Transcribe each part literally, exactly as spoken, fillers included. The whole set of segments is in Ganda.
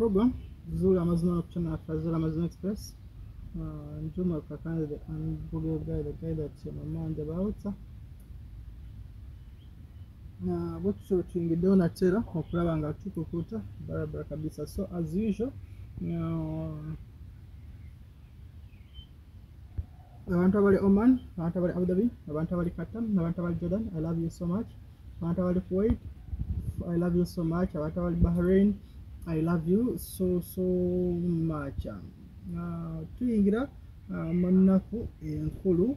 program Zula Amazon channel Zula Amazon Express. Uh, Njuma Kakanda, the Google guy, the guy that's your mind about. Na butcho tuingidona tera okulaba nga tukukuta barabara kabisa. So as usual, uh, abantu abali Oman, abantu abali Abu Dhabi, abantu abali Qatar, abantu abali Jordan, I love you so much. Abantu abali Kuwait, I love you so much. Abantu abali Bahrain, I love you so so much. Uh, tuyingira uh, mannaku enkulu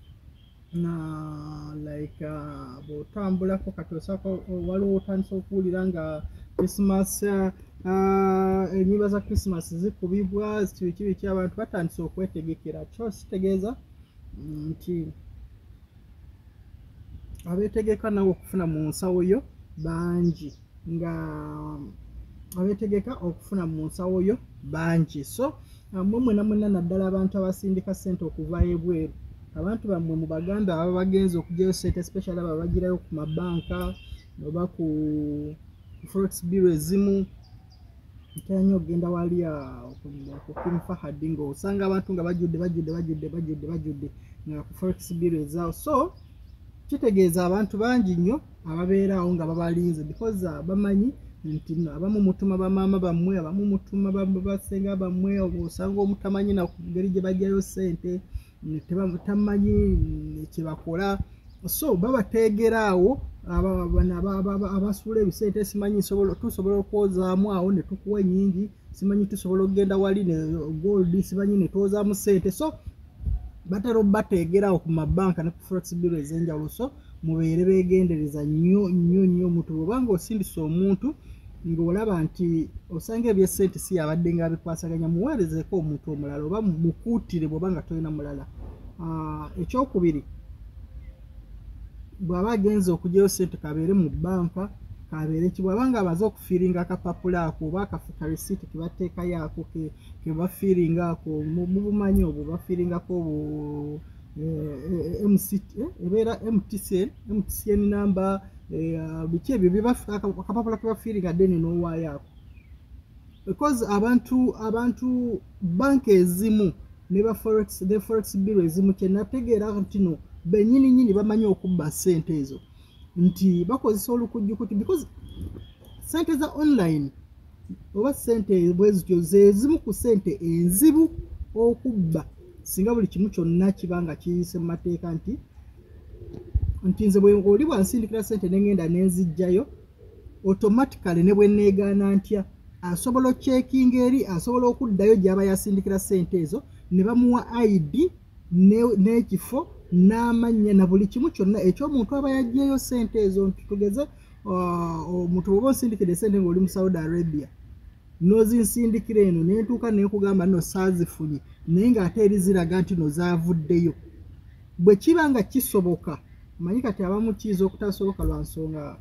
na like uh, botambula ko katosako waliwo otandisa okuwulira nga Christmas uh, enyiba za Christmas zikubibwa kibi ki abantu batandisa okwetegekera. Kyo kitegeeza nti abeetegeka nawo okufuna mu nsawo yo bangi, nga abeetegeka okufuna mu nsawo yo bangi. So mmwe mwena mwena naddala abantu abasindika ssente okuva ebweru, abantu bammwe mu Baganda aba bagenza okugyayo ssente, especially aba bagirayo ku mabanka oba ku forex bureau ezimu. Ntanyo ogenda wali ku King Fahad ng'osanga abantu nga bajudde bajudde bajudde bajudde bajudde nga ku forex bureau ezaawo. So kitegeeza abantu bangi nnyo ababeeraawo nga babalinze, because uh, bamanyi nti abamu mutuma bamaama bammwe, abamu mutuma basenga bammwe, osanga omutamanyi na ngeri gye bajjayo ssente, tamanyi kyebakola. So babateegeraawo abasuula ebisente, simanyi tusobola okwozaamu awo ne tukuwa ennyingi, simanyi tusobola okugenda wali ne gold, simanyi ne twozaamu ssente. So batera obateegeraawo ku mabanka ne ku forex bureau ez'enjawulo. So mubeere beegendereza nnyo nnyo nnyo. Omuntu bw'obanga osindisa omuntu ng'olaba nti osanga ebyessente si yabadde nga abikwasaganya, muweerezeeko omuntu omulala oba mukuutire bw'obanga tolina mulala. Uh, ekyokubiri, bw'aba agenza okugyayo ssente kabeere mu banka, kabeere ki bw'abanga amaze okufiiringa akapapula ako oba akafuka risiiti ke bateekayo ako ke bafiiringa ako, mubumanyi obwo bafiiringako obwo M C T ebeera M T C N M T C N namba biki ebyo akapapula ke bafiiringa deni n'owaayo ako. Because abantu abantu banka ezimu ne ba forex ne forex bureau ezimu kye nategeera nti no bennyini nnyini bamanyi okubba ssente ezo, nti bakozesa olukujjukuti, because ssente za online oba ssente bwezityo zezimu ku ssente enzibu okubba, singa buli kimu kyonna kibanga kiyise mu mateeka nti nti nze bwe oli bwansindikira ssente n'engenda n'enzijjayo automatically ne bwe neegaana ntya asobola ocekinga eri, asobola okuddayo gy'aba yasindikira ssente ezo ne bamuwa I D n'ekifo n'amannya na buli kimu kyonna eky'omuntu aba yaggyeyo ssente ezo. Nti tugeze omuntu bw'oba onsindikira ssente ng'oli mu Saudi Arabia n'ozinsindikira eno nentuuka nekugamba no saazifunye naye ng'ate eri ziraga nti no zaavuddeyo. Bwe kiba nga kisoboka, manyi kati abamu kiiza okutasoboka lwa nsonga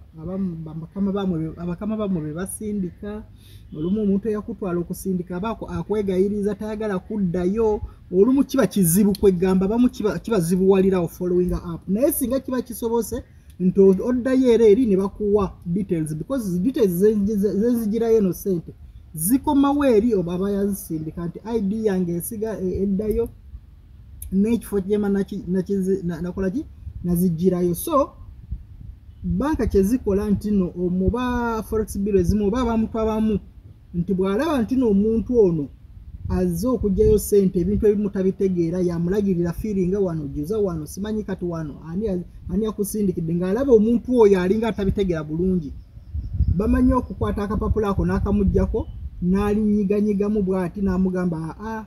abakama bamwe be basindika. Olumu omuntu eyakutwala okusindika aba akwegayiriza tayagala kuddayo, olumu kiba kizibu kwegamba, abamu kibazibuwalirawo following up. Naye singa kiba kisobose nti oddayo era eri ne bakuwa details, because details zenzigirayo eno ssente zikomawo eri oba aba yazisindika nti I D yange esiga eddayo n'ekifo gyema nakolaki nazijjirayo. So banka kyezikola nti no omuba forex bureau ezimu oba abantu abamu nti bw'alaba nti no omuntu ono azze okuggyayo ssente ebintu ebimu tabitegeera, yamulagirira fiiringa wano juza wano simanyi kati wano ani ani akusindikidde, ng'alaba omuntu oyo alinga atabitegeera bulungi, bamanyi okukwata akapapula ako n'akamuggyako n'alinnyiganyigamu bw'ati n'amugamba aa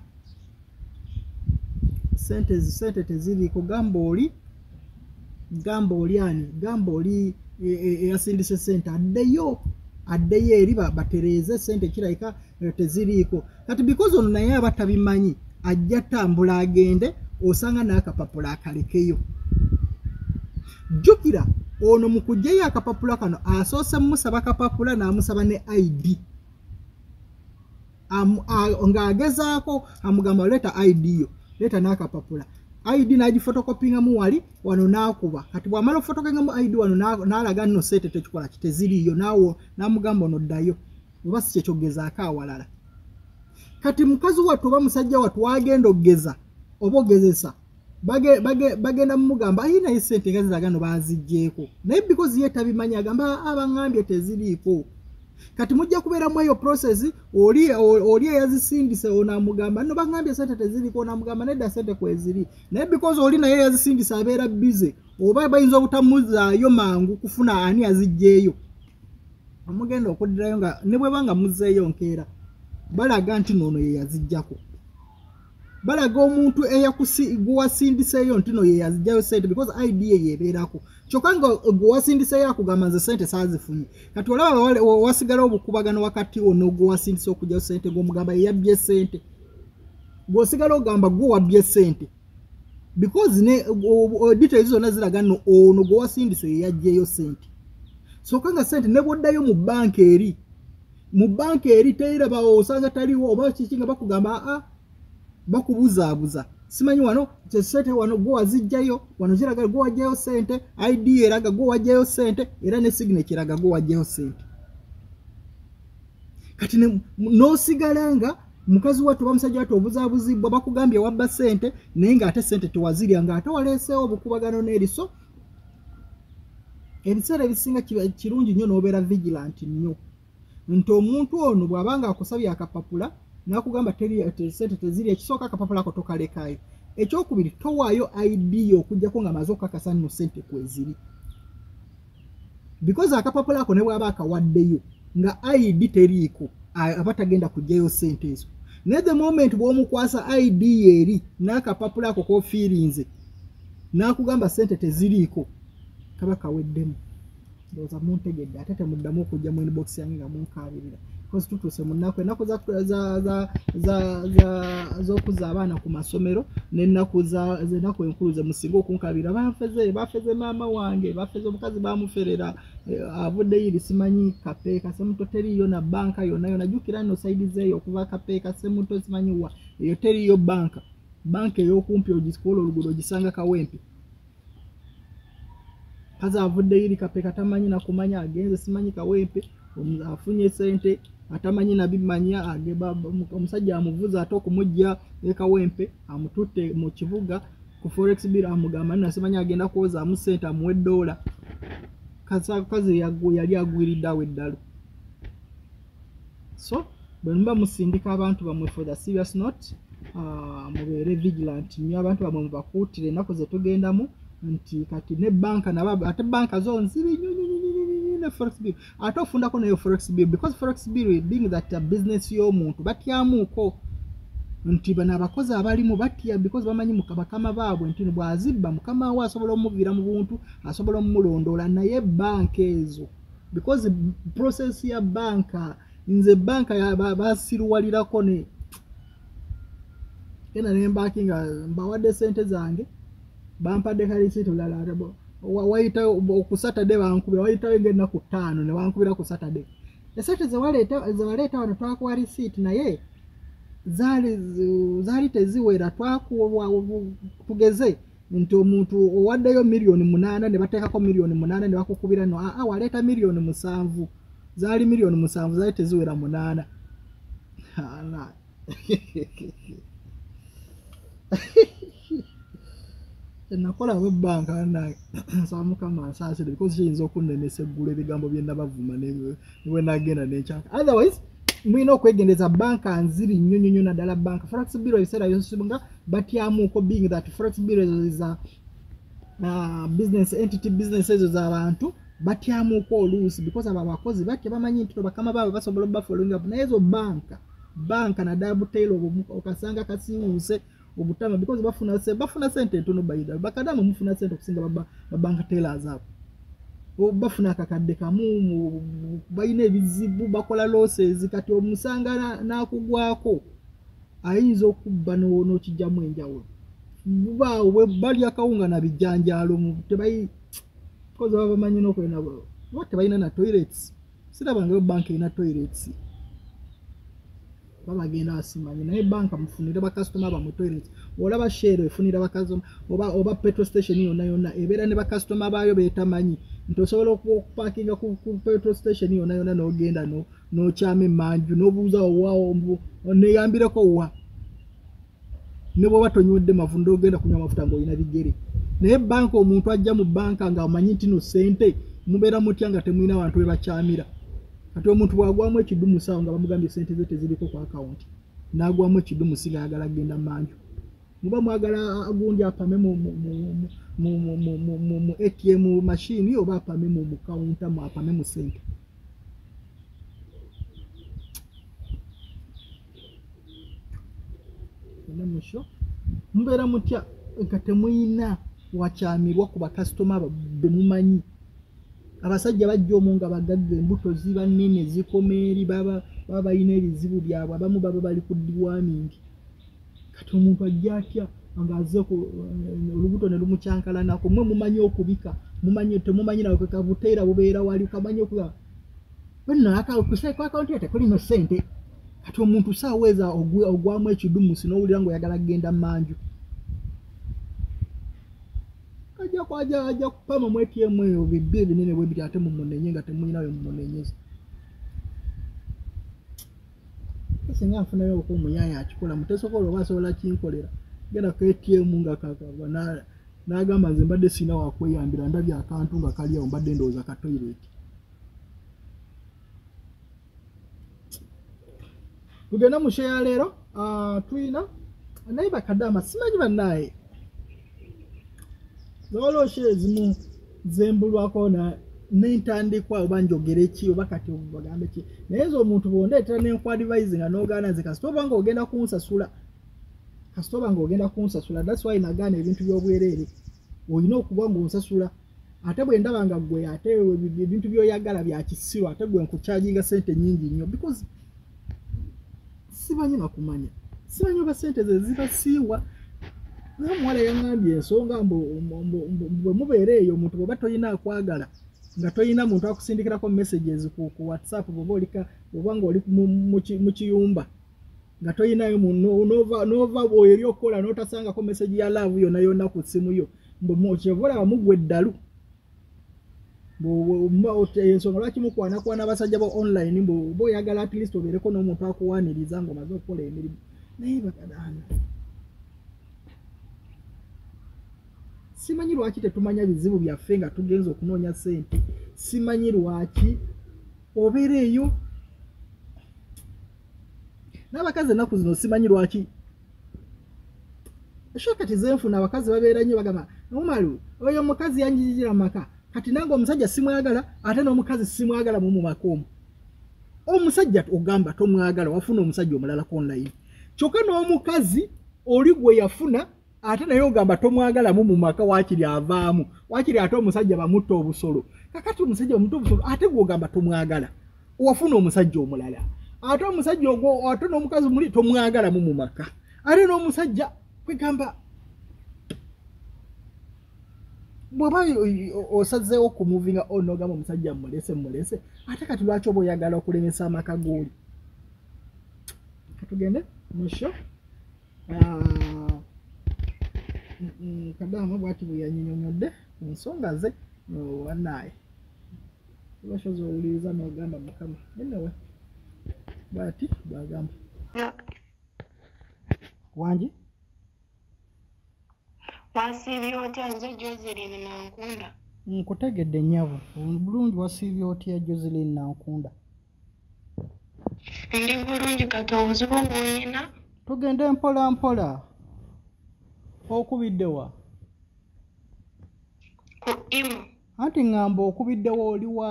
ssente ssente teziriiko, gamba oli gamba oli ani gamba oli eyasindise ssente addeyo addeyo eri batereeze ssente kirayika teziriiko. Kati because ono naye aba tabimanyi ajja tambula agende, osanga n'akapapula akalekeyo. Jjukira ono mu kuggyayo akapapula kano asoose musaba akapapula n'amusaba ne I D ng'agezaako amugamba leeta I D yo, leeta n'akapapula. I D n'agifotokopinga mu wali wano n'akuba. Kati bw'amala okufotokopinga mu I D wano n'alaga nno ssente tekikola kiteziriiyo, naawo n'amugamba ono ddayo oba si kye kyogezaako awalala. kati mukazi wattu oba musajja wattu wagenda ogeza oba ogezesa bage bage bagenda mugamba ayina isente ngazi zagano bazijjeeko naye because ye tabimanya agamba abangambye teziriiko kati mujja kubeera mu eyo process oli oli yazisindise ona mugamba no bangambye sente teziriiko ona mugamba nedda sente kweziri naye because oli naye yazisindise abeera busy oba bayinza obutamuzaayo mangu kufuna ani azijjeeyo amugenda okuddirayo nga ne bwe banga muzeeyo nkeera balaga nti noono ye yazijjako balaga omuntu eyakusindiseeyo nti no ye yazijjayo sente because idea yebeerako kyokka nga gwewasindiseeyo akugamba nze sente saazifunye kati olaba wasigala obukubagano wakati ono gwewasindise okujjayo sente gw'omugamba yeyabbye sente gweosigala ogamba gwe wabbye sente because ne details zonna ziraga nno ono gwewasindise yeyajjeeyo sente soka nga sente ne bwoddayo mu banka eri mu banka eri teyiraba osanga taliwo oba kiki nga bakugamba aa bakubuzaabuza simanyi wano sente wano gwe wazijjayo wano kiraga gwe wajjayo sente I D eraga gwe wajjayo sente era ne signature eraga gwe wajjayo sente kati n'osigala nga mukazi wattu bamusajja wattu obuzaabuzibwa bakugambye wabba sente naye ng'ate sente tewazirya ng'ate waleeseewo obukubagano n'eriso ebiseera ebisinga kirungi nnyo n'obeera vigilant nnyo nti omuntu ono bw'abanga akusabye akapapula nakugamba teri sente teziri ekisooka akapapula ako tokalekayo ekyokubiri towaayo I D okujjako nga maze okukakasa nno sente kweziri because akapapula ako ne bw'aba akawaddeyo nga I D teriiko aba tagenda kujjayo sente ezo naye the moment bw'omukwasa I D eri n'akapapula ako koofiirinze nakugamba sente teziriiko kaba kaweddemu ndowooza muntegedde ate temuddamu okujja mu inbox yange nga munkaabirira because tutuuse mu nnaku ennaku z'okuza abaana ku masomero n'ennaku z'ennaku enkulu ze musinga okunkabira bafeze bafeze maama wange bafeze omukazi bamuferera avuddeyo eri simanyi kapeeka semuto teriyo na banka yonna yonna jjukira nno saidi zeeyo okuva kapeeka semuto simanyi wa eyo teriyo banka banka ey'okumpi ogikola oluguudo ogisanga Kawempe kaza avuddeyo eri kapeeka tamanyi na kumanya agenze simanyi Kawempe afunye sente atamanyi nabimanya ageba omusajja amuvuza ate okumujja e Kawempe amututte mu kibuga ku forex bill amugamba nasimanya agenda kuwoza amu sente amuwe dola kaza kazi yagu yali agwiridde awo eddalo so bwe mba musindika abantu bamwe for the serious note uh, mubeere vigilant nnyo abantu bamwe mubakuutire ennaku ze tugendamu nti kati ne banka naba ate banka zo nziri ne forex bill ate ofundako neyo forex bill because forex bill being that a business y'omuntu batyamuuko nti bana abakozi abalimu batya because bamanyi mukabakama baabwe nti bwazibba mukama we asobola omuvira mu buntu asobola omulondola naye banka ezo because process ya banka nze banka ya basiruwalirako ne kena ne mbaki nga mbawadde sente zange bampadde kalisiti olala wayita ku Saturday bankubira wayita ngenda ku ttaano ne bankubira ku Saturday esente ze waleeta ze waleeta wano twakuwa receipt naye zali zali teziwera twakuwa tugeze nti omuntu owaddeyo milioni munana ne bateekako milioni munana ne bakukubira no a waleeta milioni musanvu zali milioni musanvu zali teziwera munana ana nakola mu banka na samu kama sasa because kiyinza okunenesa eggulu ebigambo byenda bavuma ne nagenda n'ekyaka otherwise mwina okwegendeza banka nziri nnyo nnyo naddala banka forex bureau ebiseera byosibunga batyamuuko being that forex bureau is a uh, business entity business ezo z'abantu batyamuuko oluusi because abo abakozi batya bamanyi nti bakama baabwe basobola obafollowing up naye ezo banka banka naddala buteero okasanga kasiwuuse obutama because bafuna se bafuna sente ntono bayida bakadamu mufuna sente okusinga baba babanka tellers apo obafuna akakadde kamu bayina ebizibu bakola losses kati omusanga nakugwako ayinza okubba no kijjamu enjawulo buba we bali akawunga na bijanjalo tebayi because baba bamanyi nokwena bo tebayina na toilets sirabanga banka ina toilets babagenda basimanyi naye banka mufunire bakasitoma bamwe toilet olaba share efunira bakazoma oba oba petrol station yonna yonna ebeera ne bakasitoma baayo beetamanyi nti osobola okupakinga ku petrol station yonna yonna n'ogenda n'okyama emmanju n'obuuza owaawo neeyambireko wa ne bw'oba tonywedde mavundo ogenda kunywa amafuta ng'olina bigere naye banka omuntu ajja mu banka ng'amanyi nti no ssente mubeera mutya nga temulina bantu be bakyamira kati omuntu bw'agwamu ekidumu sawa nga bamugambye ssente ze teziriko ku akawunti n'agwamu ekidumu si ng'ayagala kgenda manju muba mwagala agundi apame mu A T M machine oba apame mu kawunta mu apame mu ssente musho mubeera mutya nga temuyina wakyamirwa ku bakasitoma bemumanyi abasajja bajja omu nga bagagga embuto ziba nnene zikomeeri baba balina ebizibu byabwe abamu baba bali ku diwaamingi kati omuntu ajja atya ng'azze olubuto ne lumukyankalanako mmwe mumanyi okubika mumanyi temumanyi nawe kabuteera bubeera wali ukamanyi okuba bonna akawunti yate kulino ssente kati omuntu saaweza ogwamu ekidumusi n'owulira ng'oyagala kgenda manju ajja kwaja ajja kupama mu A T M eyo bibbi ebinene bwe biri ate mumunenye nga temulinayo mumunenyeza singa nfunayo okumuyaya akikola mutesobola oba asobola kinkolera genda ku A T M nga kakava n'agamba nze mbadde sina wakweyambira ndabye akantu nga kali awo mbadde ndowooza ka toilet tugenda mu sheya leero tulina naye bakadama simanyi bannaye zoloshe ezimu zembulwako n'entandikwa oba njogere ki oba kati bagambe ki naye ezo omuntu bondeetera n'enkwadivayizi nga n'ogaana nze kasita oba ng'ogenda kunsasula kasita oba ng'ogenda kunsasula that's why nagaana ebintu by'obwereere olina okuba ng'onsasula ate bwe ndaba nga ggwe ate ebintu by'oyagala bya kisiru ate gwe nkukyaginga ssente nnyingi nnyo because simanyi nakumanya simanyi oba ssente ze zibasiiwa n'omuwala yaŋŋambye ensonga bwe mubeera eyo omuntu bw'oba toyina akwagala nga toyina muntu akusindikirako messages ku WhatsApp bw'oba olika oba ng'oli mu kiyumba nga toyinayo n'ova eri okukola n'otasangako message ya love yonna yonna ku ssimu yo kyeva mugwa eddalu ensonga lwaki mukwanakwana abasajja ba online bw'oba oyagala at least obeereko n'omuntu akuwaaniriza ng'omaze okukola emirimu naye bakadaana simanyi lwaki tetumanya bizibu byaffe nga tugenza okunoonya ssente simanyi lwaki obeera eyo n'abakazi ennaku zino simanyi lwaki esho kati zenfuna abakazi babeera nnyo bagamba mumalu oyo omukazi yanjijira maka kati nange omusajja simwagala ate n'omukazi simwagala mu mumaka omu omusajja ogamba tomwagala wafuna omusajja omulala online kyokka n'omukazi oli gwe yafuna ate naye ogamba tomwagalamu mu maka wakiri avaamu wakiri ate omusajja bamutta obusolo kakati omusajja bamutta obusolo ate gwogamba tomwagala wafuna omusajja omulala ate omusajja ogwo ate n'omukazi muli tomwagalamu mu maka ate n'omusajja kwegamba bw'oba osazeewo okumuvinga onogamba omusajja mulese mulese ate kati lwaki oba oyagala okulemesa amaka g'oli katugende musho Kadama bwati bwe yanyinyonyodde ku nsonga ze wannaye bashoza owuliriza n'ogamba mukama anyway bwati bwagamba wangi wasiibye otya nze Joseline Nankunda nkutegedde nnyabo bulungi wasiibye otya Joseline Nankunda ndi bulungi kati obuzibu bwonyina tugende mpola mpola okubiddewa ku imu anti ŋŋamba okubiddewa oliwa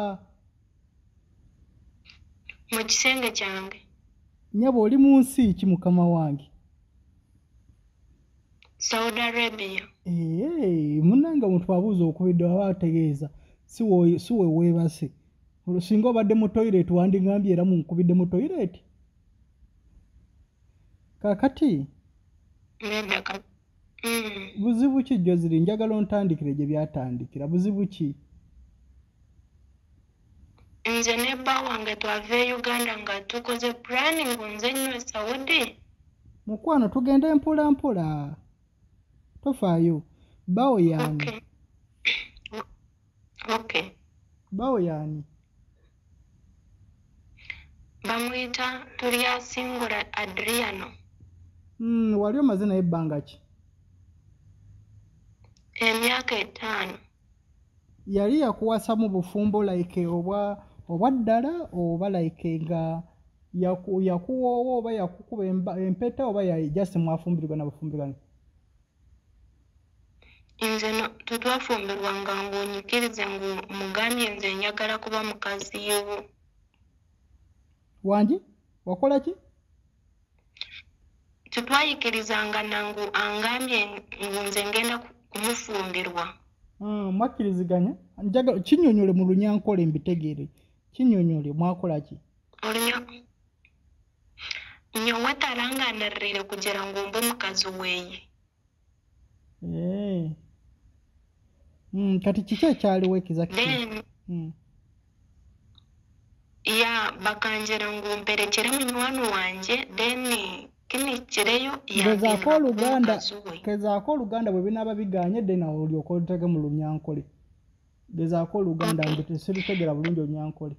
mu kisenge kyange nyaba oli mu nsi ki mukama wange Saudi Arabia ee munanga muntu abuuza okubiddewa aba ategeeza si we weebase singa obadde mu toilet wandiŋambye era munkubidde mu toilet kakati nedaka Mm. buzibu ki Joseline njagala ontandikire gye byatandikira buzibu ki nze ne bba wange twava e Uganda nga tukoze planning nze nnyo Saudi. Mukwano tugende mpola mpola. Tofaayo. Bawo yani. Okay. Okay. Bawo yani. Bamuyita Tulyasingula Adriano. Mm, wali omaze naye ebbanga ki? Emyaka etaano. Yali yakuwasa mu bufumbo like obwa obwa ddala oba like nga yaku yakuwoowa oba yakukuba empeta oba ya just mwafumbirwa na bufumbirwa. Nze no tutwafumbirwanga ng'onyikirize ngu mugambye nze njagala kuba mukazi wo. Wangi wakola ki? Tutwayikirizanga nangu angambye ngu nze ngenda kumufumbirwa. Mm, mwakiriziganya njaga kinyonyole mu Lunyankole mbitegeere. Kinyonyole mwakola ki? Olunyo nyo watalanga narire kugira ngo mbe mukazi weye. Eh. Mm, kati kiki ekyaliwo ekizaki? Then Mm. ya bakanjira ngo mperekere munywani wanje then kinikireyo Gezaako Oluganda, gezaako Oluganda bwe binaaba biganye then olyoka otege mu Lunyankole. Gezaako Oluganda Okay. mbi tesiritegera bulungi Olunyankole.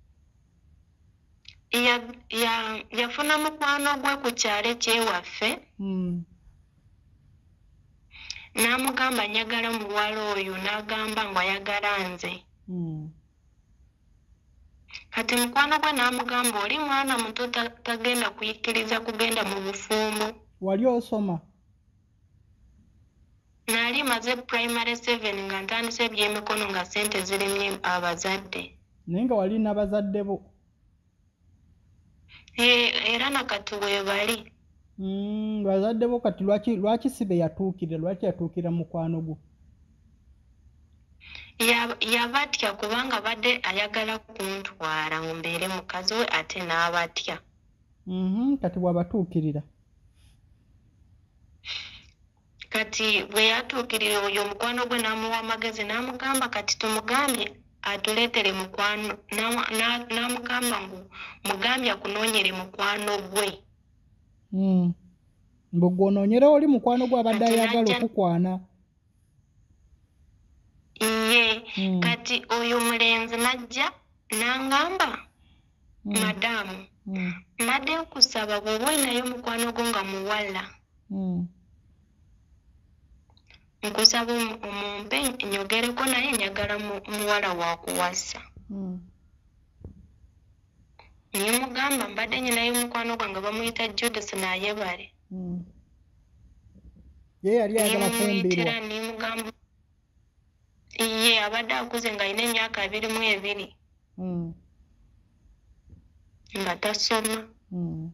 ya ya yafuna mukwano gwe ku kyalo kyewaffe. Mm. N'amugamba njagala muwala oyo n'agamba ngo ayagala nze. Mm. Kati mukwano gwe n'amugamba oli mwana muto ta- tagenda kuyikkiriza kugenda mu bufumbo. Wali osoma? Nali maze primary seven nga ntandise ebyemikono nga ssente zirimye abazadde. Naye nga wali n'abazadde bo. E, era nakati weebali. Mm, bazadde bo kati lwaki lwaki sibe yatuukire lwaki yatuukira mukwano gwo? Ya- yabatya kubanga badde ayagala kuntwala ngo mbeere mukazi we ate n'abatya. Mhm, kati bw'abatuukirira. Kati bwe yatuukirira oyo mukwano gwe n'amuwa amagezi n'amugamba kati tumugambye atuleetere mukwano n'amu- n'a- n'amugamba ngu mugambye akunoonyere mukwano gwe. Mm. Mbu gwonoonyera oli mukwano gwe abadde Kati ayagala najja- okukwana. Ye Mm. kati oyo mulenzi najja n'angamba Mm. madamu Mm. mbadde nkusaba bw'oba olinayo mukwano gwo nga muwala Mm. nkusaba omu- omumpe nyogereko naye njagala mu- muwala wa kuwasa. Mm. Naye mugamba mbadde nyinayo mukwano gwange bamuyita Judith n'ayebale. Mm. Ye yali Naye ayagala mumuyitira fumbirwa. nimugamba ye abadde akuze nga alina emyaka abiri mu ebiri Mm. nga tasoma. Mm.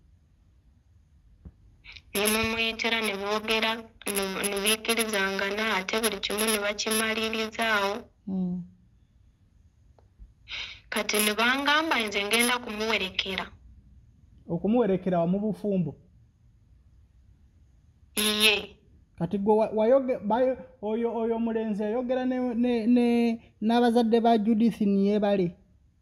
Ne mumuyitira ne boogera ne- ne biikkirizangana ate buli kimu ne bakimalirizaawo. Mm. Kati ne bangamba nze ngenda kumuwerekera. Okumuwerekera mu bufumbo. Ye Kati gwe wa- wayoge bayo oyo oyo mulenzi ayogera ne ne ne n'abazadde ba Judith Niyebale.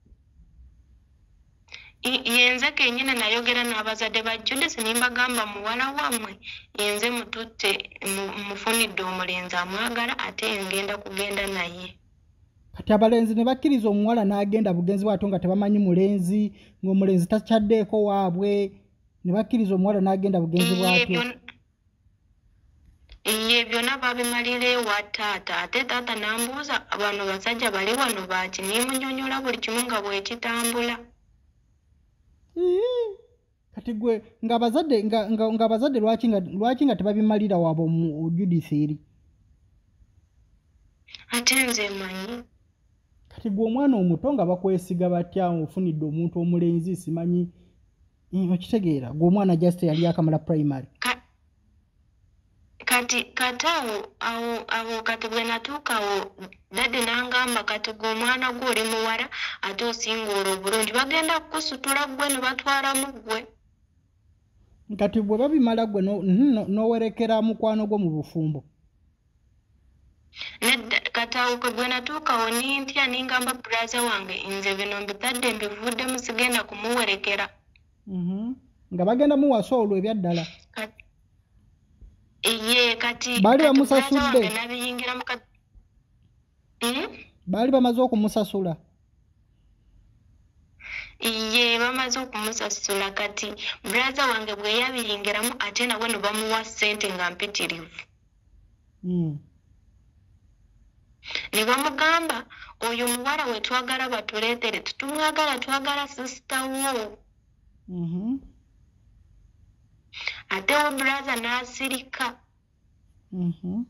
I- yenze kennyini nayogera n'abazadde ba Judith nimbagamba muwala wammwe yenze mututte mu- mufunidde omulenzi amwagala ate ngenda kugenda naye. Kati abalenzi ne bakkiriza omuwala n'agenda bugenzi bwato nga tebamanyi mulenzi ng'omulenzi takyaddeeko waabwe ne bakkiriza omuwala n'agenda bugenzi Ye bwatyo. byonna- ye byonna babimalira ewa taata ate taata n'ambuuza bano basajja bali wano baki nimunyonyola buli kimu nga bwekitambula. Ii, kati gwe ng'abazadde nga nga- ng'abazadde lwaki nga lwaki nga tebabimalira waabwe mu Judith eri. Ate nze manyi Kati gwe omwana omuto nga bakwesiga batya ofunidde omuntu omulenzi simanyi mm, okitegeera gwe omwana just yali akamala primary. Ka- kati kati awo awo awo kati bwe natuukawo dadde n'angamba kati gwe omwana gwe oli muwala ate osinga obulungi bagenda kukusutula gwe ne batwalamu gwe. Kati bwe babimala gwe no- mhm, no- n'owerekera mukwano gwo mu bufumbo. Nedda kati natawuka gwe natuukawo nintya ningamba brother wange nze bino mbitadde mbivuddemu sigenda kumuwerekera. Mhm. Nga bagenda muwasa olwo ebyaddala. Ye kati Bali bamusasudde. wange nabiyingira mu kati. Hmm? Bali bamaze okumusasula. Ye bamaze okumusasula kati brother wange bwe yabiyingiramu ate nawe ne bamuwa ssente nga mpitirivu. Mm. Ne bamugamba oyo muwala we twagala batuleetere tutumwagala twagala sister wo. Mhm. Ate wo brother n'asirika. Mhm.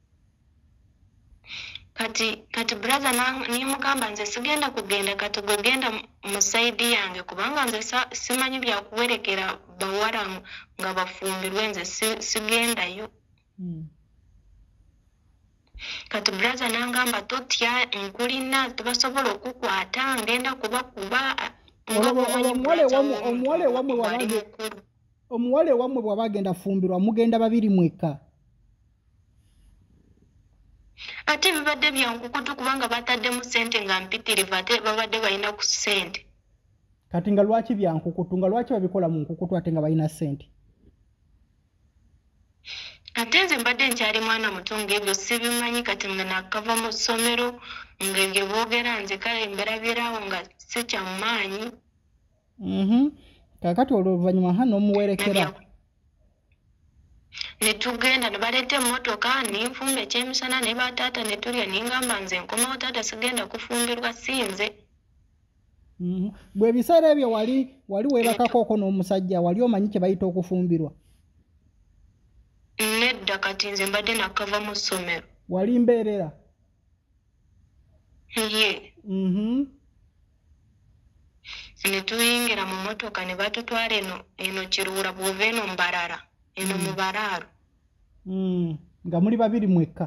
Kati kati brother nimugamba nze sigenda kugenda kati gogenda mu side yange kubanga nze simanyi bya kuwerekera bawala nga bafumbirwe nze sigendayo. Mm. Kati brother nangamba totya nkulina tubasobola okukwata ngenda kuba kuba omuwale wamwe omuwale wamwe wabage omuwale wamwe bwabagenda fumbirwa mugenda babiri mweka. Ate bibadde byankukutu kubanga bataddemu ssente nga mpitirivu ate babadde balina ku ssente. Kati nga lwaki byankukutu nga lwaki babikola mu nkukutu ate nga balina ssente? Ate nze mbadde nkyali mwana muto ng'ebyo sibimanyi kati nga nakava mu ssomero ng'ebyo boogera nze kale mberabirawo nga si kyamaanyi. Mhm. Kakati oluvannyuma hano omuwerekera. Ne tugenda ne baleeta emmotoka ninfumba ekyemisana ne bataata ne tulya ningamba nze nkomawo taata sigenda kufumbirwa sinze. Mhm. Bwe ebiseera ebyo wali wali weebakakooko n'omusajja wali omanyi kye bayita okufumbirwa? Nedda kati nze mbadde nakava mu ssomero. Wali mbeerera? Ye. Mhm. Ne tuyingira mu mmotoka ne batutwala eno eno Kiruura bw'ova eno Mbarara eno mu Baraaro. Mm. Nga muli babiri mwekka.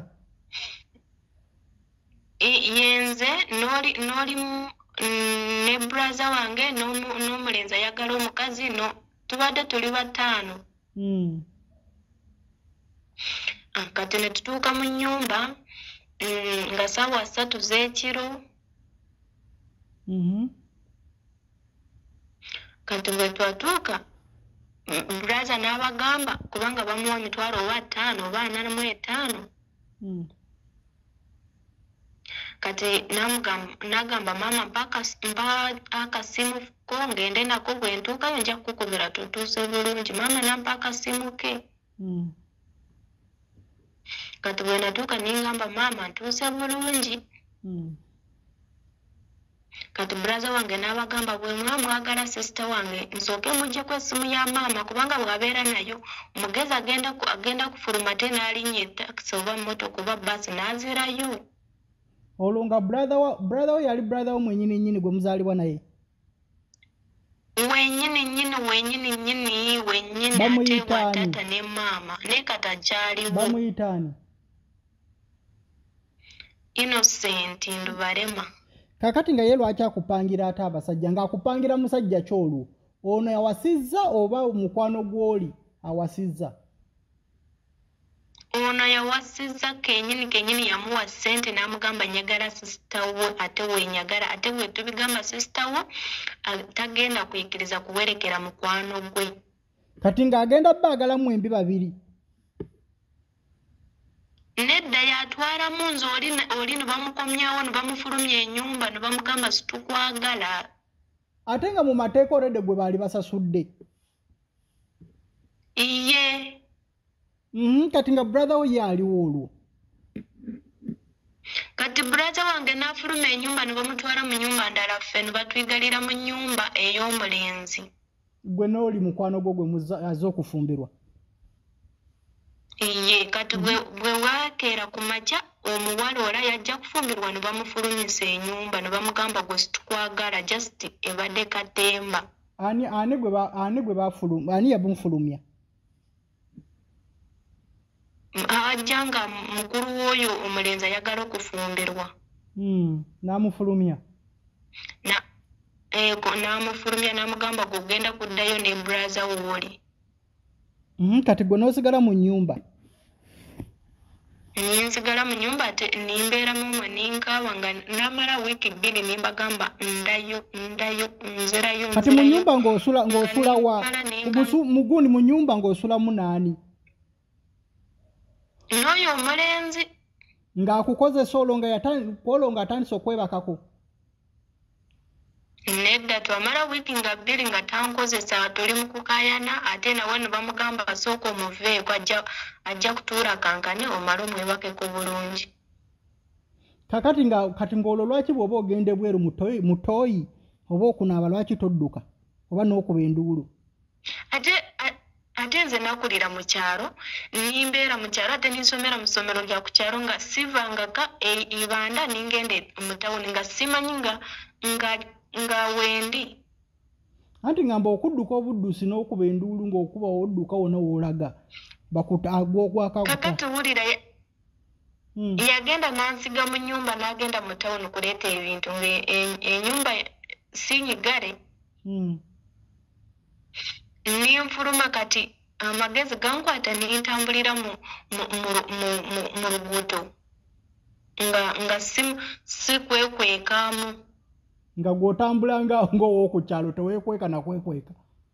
Yenze noli noli ne brother wange n'omulenzi ayagala omukazi no tubadde tuli bataano. Mm. Kati ne tutuuka mu nnyumba nga ssaawa ssatu z'ekiro. Mhm. Kati bwe twatuuka brother n'abagamba kubanga bamuwa mitwalo oba ttaano oba ana mu etaano. Mm. Kati n'agamba maama mpa akasimu ko ngende nako bwe ntuukayo nja kukukubira tutuuse bulungi. Maama nampa akasimu ke. Mm. Kati bwe natuuka ningamba maama ntuuse bulungi. Mm. Kati brother wange n'abagamba bwe mwamwagala sister wange nsooke muggyeko essimu ya maama kubanga bw'abeera nayo omugezi agenda agenda kufuluma ate n'alinnya etakisi oba mmotoka oba bbaasi n'azirayo. Olwo nga brother wa brother we yali brother wo mwennyini nnyini gwe muzaalibwa naye? Wenyini nnyini wenyini nnyini wenyini ate wa taata ne maama ne kata kyaliwo. Bamuyitaani? Innocent Ndubalema. Kakati nga ye lwaki akupangira ate abasajja ng'akupangira musajja kyolwo ono yawasizza oba mukwano gw'oli awasizza? Ono yawasizza kenyini kenyini yamuwa ssente n'amugamba nyagala sister wo ate wenyagala ate bwe tubigamba sister wo tagenda kuyikiriza kuwerekera mukwano gwe. Kati ng'agenda baagalamu embi babiri. Nedda yatwalamu nze oli oli ne bamukomyawo ne bamufulumya ennyumba ne bamugamba situkwagala. Ate nga mu mateeka olwedde gwe baali basasudde? Iye. Mhm. Kati nga brother we ye aliwo olwo? Kati brother wange n'afuluma ennyumba ne bamutwala mu nnyumba ndala ffe ne batwigalira mu nnyumba ey'omulenzi. Gwe n'oli mukwano gwo gwe azze okufumbirwa? Iye. Kati bwe waakeera ku makya omuwala ola yajja kufumbirwa ne bamufulumisa ennyumba ne bamugamba gwe situkwagala just ebadde katemba. Ani ani gwe ba ani gwe bafulumya ani yabumfulumya? Ajja nga mukulu w'oyo omulenzi ayagala okufumbirwa. Mm. N'amufulumya? Na ego n'amufulumya n'amugamba gwe ogenda kuddayo ne brother w'oli. Mhm. Kati gwe n'osigala mu nnyumba? ninsigala mu nyumba ate nimbeeramu omwe ninkaaba nga namala wiiki bbiri nimbagamba ndayo ndayo nzirayo kati mu nyumba ng'osula ng'osula wa mugundi mu nyumba ng'osulamu naani n'oyo omulenzi ng'akukozesa olwo nga olwo ng'atandise okwebakako nedda twamala wiiki nga bbiri nga tankozesa tuli mu kukaayana ate nawe ne bamugamba asooka omuveeko ajja kutuula kankane omale omwebakeko bulungi kakati nga kati ng'olwo lwaki bw'oba ogende bweru mutooyi oba okunaaba lwaki todduka oba n'okuba enduulu ate ate nze nakulira mu kyalo nimbeera mu kyalo ate ninsomera mu ssomero lya ku kyalo nga sivangaka ibanda ningende mu tawuni nga simanyi nga nga nga wendi anti ngamba okudduka obuddusi n'okuba enduulu ng'okuba odduka wona woolaga bakutagwogwakakuta kakati wulira hmm. yagenda nansiga mu nyumba n'agenda mu tawuni kuleeta ebintu ng'enyumba sinyigale hmm. ninfuluma kati amagezi gankwata nintambulira mu mu luguudo nga nga sikwekwekamu nga gw'otambula ng'ow'okukyalo teweekweka nakwekweka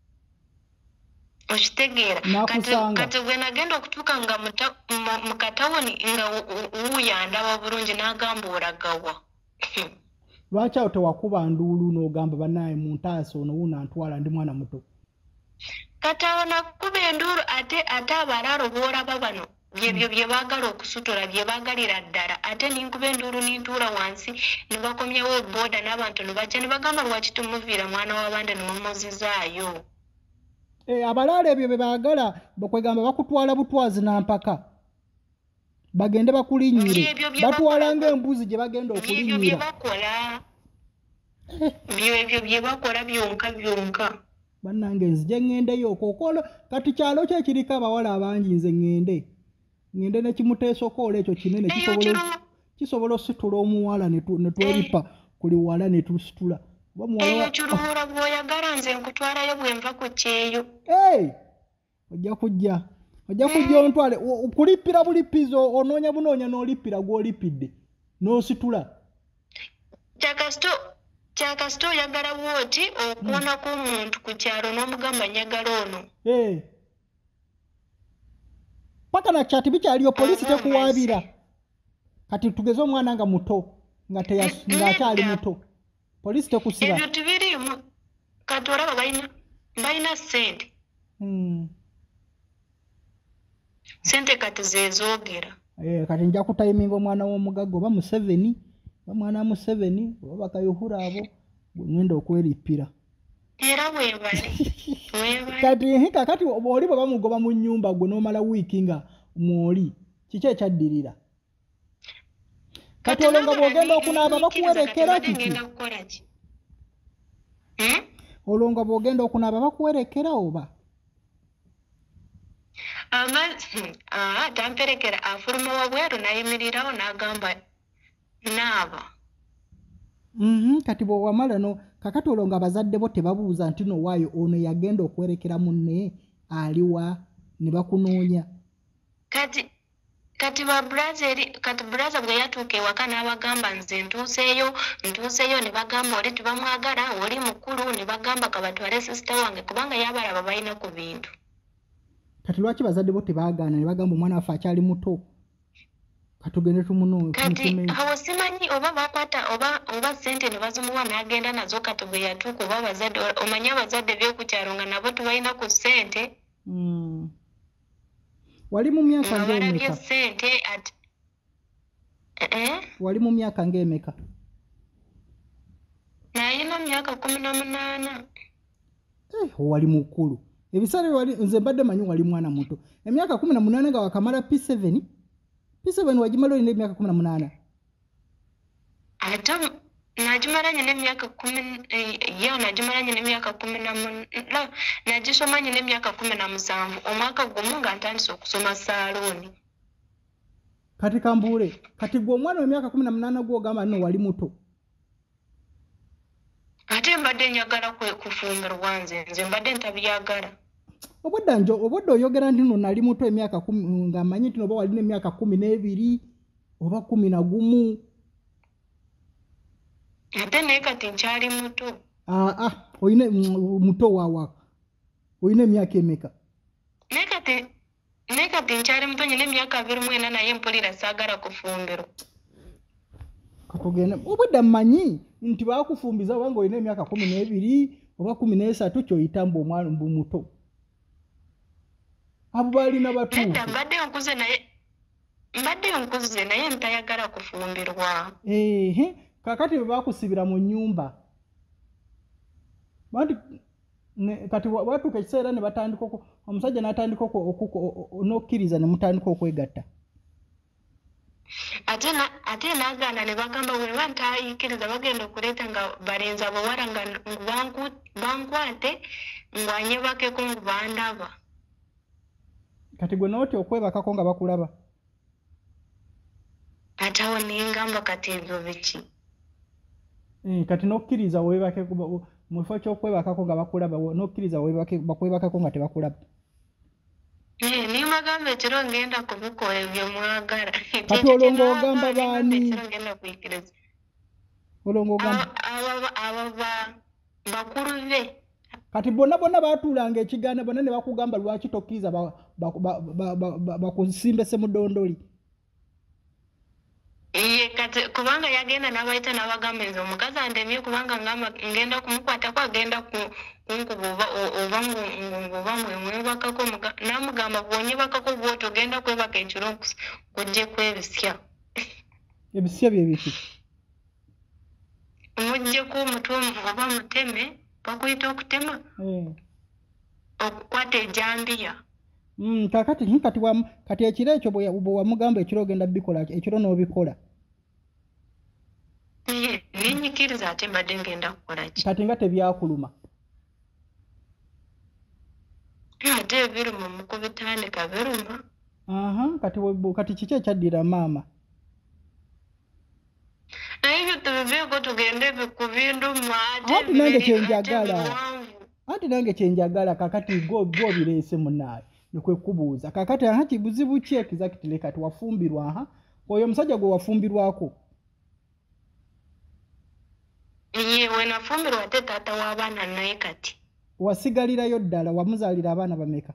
okitegeera kati bwe nagenda okutuuka nga mu katawuni nga wuyandaba bulungi n'agamba olagawa lwaki awo tewakuba nduulu n'ogamba bannaaye mu ntaasa ono wuuna ntwala ndi mwana muto kati awo nakuba enduulu ate ate abalaalo boolaba bano byebyo bye baagala okusutula bye baagalira ddala ate ninkuba enduulu nintuula wansi ne bakomyewo booda n'abantu ne bajja ne bagamba lwaki tumuviira mwana w'abandi ne mumuzizaayo abalaalo ebyo bye baagala bakwegamba bakutwala butwazi nampaka bagende bakulinnyire batwala ng'embuzi gye bagenda okulinnyira bye bakola byebyo bye bakola byonka byonka bannange nzije ŋŋendeyo okookoolo kati kyalo kye kiriko abawala abangi nze ŋŋende ŋŋende ne kimuteesokoola ekyo kinene kisobola ositula omuwala ne tweripa kuli wala ne tusitula eyo kiruhura bw'oyagala nze nkutwalayo bwe nva ku kyeyo ojja kujja ojja kujja ontwale kulippira bulipizo onoonya bunoonya n'olippira gw'olipidde n'ositula kyakasito kyakasito oyagala bwoti okuwonako omuntu ku kyalo n'omugamba nyagala ono paka na kyati bikyaliyo poliisi tekuwaabira kati tugeze omwana nga muto ng'akyali muto poliisi tekusiba ebyo tibiriimu kati olaba balina balina ssente ssente kati zezoogera kati nja kutayiminga omwana w'omugagga oba museveni oba mwana wa museveni oba bakayuhura abo ngenda okwerippira era weebale kati kakati oli bwe bamugoba mu nnyumba gwe n'omala wiiki nga mwoli kiki ekyaddirira kati olwo nga bw'ogenda okunaaba bakuwerekera kiki olwo nga bw'ogenda okunaaba bakuwerekera oba tamperekera afuluma wabweru nayimirirawo n'agamba naaba kati bw'owamala no kakati olwo nga abazadde bo tebabuuza nti nowaayo ono yagenda okwerekera munne aliwa ne bakunoonya kati kati ba brazeri kati braza bwe yatuuka ewaka n'abagamba nze ntuuseeyo ntuuseeyo ne bagamba oli tebamwagala oli mukulu ne bagamba kabatwale sisita wange kubanga yabalaba balina ku bintu kati lwaki bazadde bo tebaagaana ne bagamba omwana waffe akyali muto katugende tumunoo kati awo simanyi oba bakwata oba oba ssente ne bazimuwa n'agenda nazo kati bwe yatuuka oba abazadde omanyi abazadde by'okukyalo nga nabo tubalina ku ssente wali mu myaka ng'emeka ssente ati wali mu myaka ng'emeka nayina myaka kumi na munaana wali mukulu ebisaale wali nze mbadde manyi wali mwana muto emyaka kumi na munaana nga wakamala P seven P seven wagimala olina emyaka kumi na munaana ate najimala nyine emyaka kumi yo najimala nyine emyaka kumi na munaana nagisoma nyine emyaka kumi na musanvu omwaka gumu nga ntandise okusoma saalooni kati kambuule kati gwe omwana w'emyaka kumi na munaana gw'ogamba nno wali muto ate mbadde njagala kufumbirwa nze nze mbadde ntabyagala obudda njo obudda oyogera nti no nali muto emyaka kumi nga manyi nti oba walina emyaka kumi n'ebiri oba kumi na gumu ate naye kati nkyali muto ah ah oyine muto wawa oyine emyaka emeka naye kati naye kati nkyali muto nyine emyaka abiri mu ena naye mpulira saagala kufumbirwa katugende obudda mmanyi nti bakufumbiza obanga oyina emyaka kumi n'ebiri oba kumi n'esatu kyoyita mbu omwana mbu muto abo balina batuufu mbadde nkuze naye mbadde nkuze naye ntayagala kufumbirwa ehe kakati bwe bakusibira mu nnyumba banti kati watuuka ekiseera ne batandika omusajja n'atandika n'okkiriza ne mutandika okwegatta ate ate naagaana ne bagamba bweba ntayikkiriza bagenda okuleeta nga balenzi abawala nga bankwate ngwanyebakeko ngu bandaba kati gwe nootya okwebakako nga bakulaba ate awo ningamba kati ebyo biki kati n'okkiriza webake mu kifo ky'okwebakako nga bakulaba n'okkiriza bakwebakako nga tebakulaba nimagamba ekiro ngenda kubikola ebyo mwagala kati olwo ng'ogamba baani olwo ng'ogamba abo bakulu be kati bonna bonna baatuulanga ekigaana bonna ne bakugamba lwaki tokkiriza bakusimbese mu ddondoli iye kati kubanga yagenda n'abayita n'abagamba nze omukazi andemye kubanga ngenda kumukwatako agenda kunkuba oba ngoba mwemwebakako namugamba bwonyebakako bwoti ogenda kwebaka ekiro kujjeku ebisya ebisya bye biki omugjeku omutwe oba muteme bakuyita okutema okukwata ejambiya kakati kati kati ekiro ekyo bwe wamugamba ekiro ogenda bikola ekiro n'obikola nenyikiriza ate mbadde ngenda kukola ki kati nga tebyakuluma ate ebiruma mukubitandika biruma aha kati kati kiki ekyaddira maama naye ebyo tubiveeko tugende kubinduma anti nange kyenjagala anti nange kyenjagala kakati gobireese munaayo nekwe kubuuza kakati aha kibuzibu ki exactly kati wafumbirwa aha oyo omusajja gwe wafumbirwako iye wenafumbirwa ate taata w'abaana naye kati wasigalirayo ddala wamuzaalira abaana bameka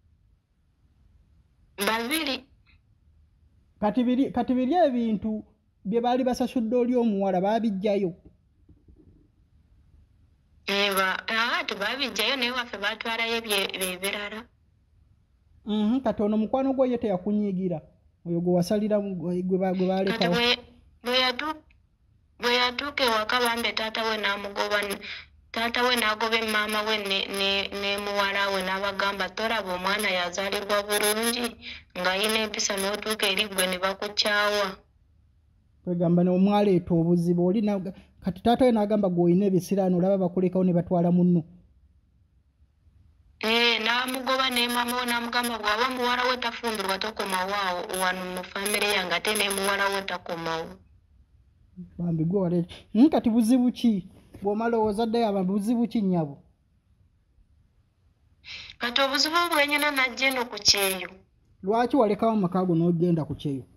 babiri kati biri kati biri ebintu bye baali basasudde oli omuwala baabijjayo eba aha tebabijjayo naye waffe baatwalayo ebirala Mhm kati ono mukwano gwo ye teyakunyigira oyo gwe wasalira gwe balekawo bwe yatuuka ewaka bambe taata we n'amugoba taata we n'agoba maama we ne muwala we n'abagamba tolaba omwana yazaalirwa bulungi ng'ayina empisa n'otuuka eri gwe ne bakukyawa kwegamba n'omwaleeta obuzibu oli kati taata we n'agamba gwe olina ebisiraano olaba bakulekawo ne batwala munno Eh namugoba ne mama we namugamba bwaba muwala we tafumbirwa tokomawo wano mu family yange ate ne muwala we takomawo bambi gwe wale kati buzibu ki bw'omala ozaddeyo aba buzibu ki nnyabo kati obuzibu bwenyina najja eno ku kyeyo lwaki walekawo amakaago n'ogenda ku kyeyo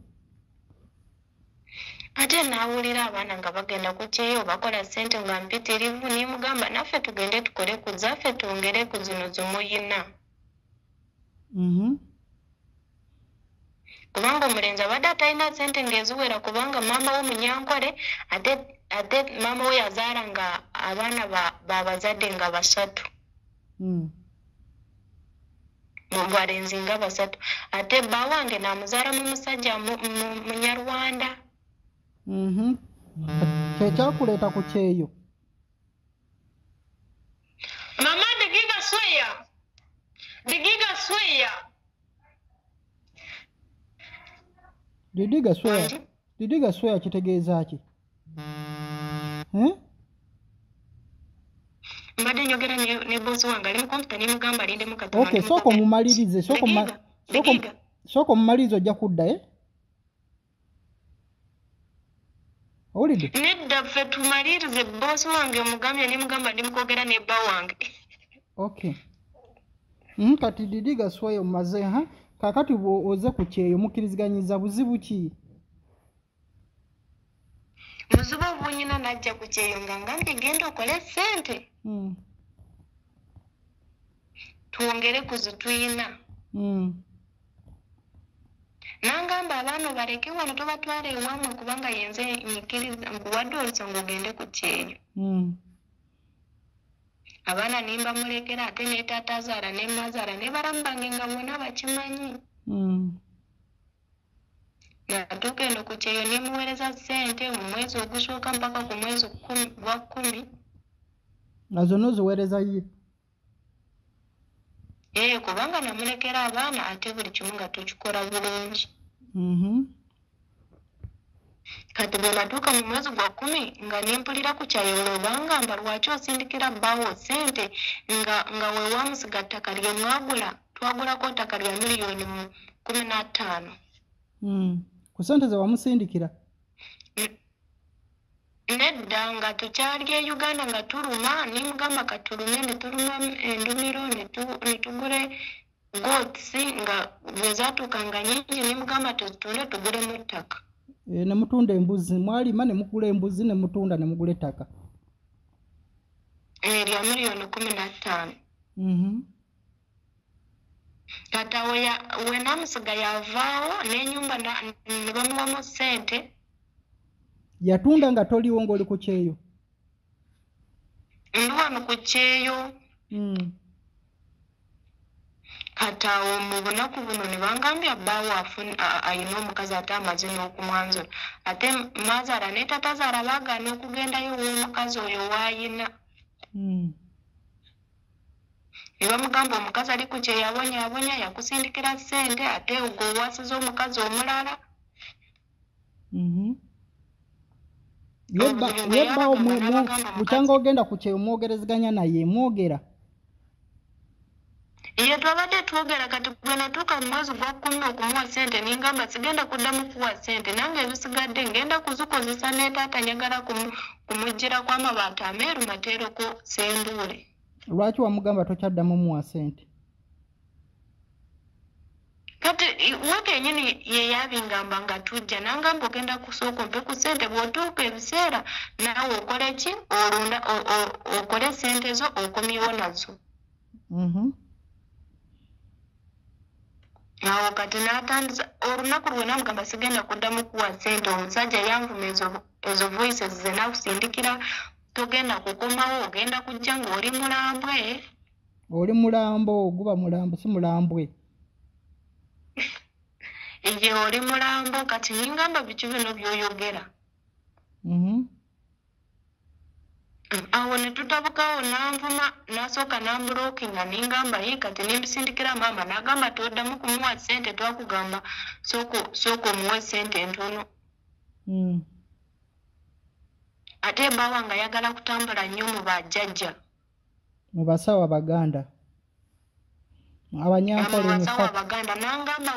ate naawulira abaana nga bagenda ku kyeyo bakola ssente nga mpitirivu nimugamba naffe tugende tukole ku zaffe twongere ku zino zomuyina kubanga omulenzi abadde atalina ssente ng'eziwera kubanga maama we munyankole ate ate maama we yazaala nga abaana babazadde nga basatu mu balenzi nga basatu ate bba wange n'amuzaala mu musajja munyarwanda kyekyakuleeta ku kyeyo mama digiga sweya digiga sweya didiga sweya didiga sweya kitegeeza ki mbadde njogera ne bosi wange ali mu kompyuta nimugamba alindemu katono okay sooka omumalirize sooka omumalirize ojja kudda e owulidde nedda ffe tumalirize bosi wange omugambye nimugamba ndimukwogera nebba wange okay Mm, kati Didi Gaswayo maze ha kakati bo oze ku kyeyo mukiriziganyiza buzibu ki? Buzibu bunyina najja ku kyeyo nga ngambye genda okole ssente. Mm. Twongere kuzituyina. Mm. Nangamba abaana baleke wano tobatwala ewammwe kubanga yenze nyikiriza nkuwadde olusango ogende ku kyeyo. Mm. Abaana nimba mulekera ate ne taata Zaara ne Mazaara ne balamu bange nga bonna bakimanyi. Mm. Natuuka eno ku kyeyo nemuweereza ssente mu mwezi ogusooka mpaka ku mwezi gwa kkumi. Nazo noziweereza ye? Ee, kubanga namulekera abaana ate buli kimu nga tukikola bulungi. Mhm. Kati bwe natuuka mu mwezi gwa kkumi nga nempulira ku kyayolo bangamba lwaki osindikira bbaawo ssente nga nga we wamusiga ttaka lye mwagula twagulako ttaka lya miliyoni mu kumi na ttaano. Mm. Ku ssente ze wamusindikira? Nedda nga tukyali e Uganda nga tuluma nimugamba katulume ne tuluma endumiro ne tugule goats nga bwe zaatuukanga nnyingi nimugamba tutunde tugulemu ettaka. E, ne mutunda embuzi mwalima ne mugula embuzi ne mutunda ne mugula ettaka. E, lya miliyoni kumi na ttaano. Mhm. Kata we namusiga yavaawo n'ennyumba ne bamuwamu ssente. Yatunda nga toliwo ng'oli ku kyeyo? Ndi wano ku kyeyo. Mm. Kata awo mu bunaku buno ne bangambye bbaawo ayina omukazi ate amaze n'okumwanzula. Ate Mazaara ne taata Zaara baagaana okugendayo w'omukazi oyo waayina. Mm. Ne bamugamba omukazi ali ku kyeyo abonyaabonya yakusindikira ssente ate ogwo owasiza omukazi omulala. Mhm. Yebba yebba mukyanga ogenda ku kyeyo mwogerezeganya naye mwogera? Ye twabadde twogera kati bwe natuuka mu mwezi gwa kkumi okumuwa ssente ningamba sigenda kuddamu kuwa ssente nange ebisigadde ngenda kuzikozesa ne taata njagala kumuggira kw'amabaati ameeru mateeroko senduule. Lwaki wamugamba tokyaddamu muwa ssente? Kati we kennyini ye yabingamba nga tujja nangamba ogenda kusooka ompe ku ssente bw'otuuka ebiseera naawe okole ki olunda okole ssente zo okomyewo nazo. Mhm. Awo kati n'atandiza olunaku lwe namugamba sigenda kuddamu kuwa ssente omusajja yanvuma ezo voices ze nakusindikira togenda kukomawo ogenda kujja ng'oli mulambwe. Oli mulambo guba mulambo si mulambwe. Ye oli mulambo kati ningamba biki bino by'oyogera. Mhm. Awo ne tutabukawo nanvuma nasooka nambulookinga ningamba ye kati nimbisindikira maama n'agamba toddamu kumuwa ssente twakugamba sooka omuwe ssente ntono. Mm. Ate bbaawa nga ayagala kutambula nnyo mu bajjajja. Mu basawo Abaganda. Abanyankole mu basawo Abaganda nangamba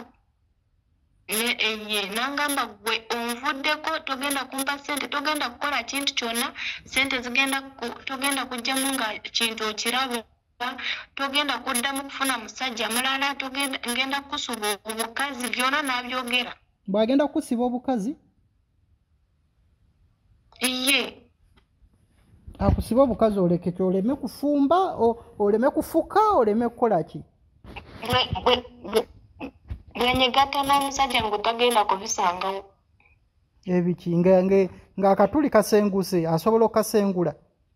ye nangamba gwe onvuddeko togenda kumpa ssente togenda kukola kintu kyonna ssente zigenda togenda kujjamu nga kintu okiraba togenda kuddamu kufuna musajja mulala ngenda kukusuba obukazi byonna n'abyogera. Bw'agenda kukusiba obukazi? Iye. Akusiba obukazi oleke ki oleme kufumba oleme kufuka oleme kukola ki? Bwenyegatta n'omusajja ng'otagenda kubisangawo. Ebiki ng'akatuli kasenguse asobola okukasengula?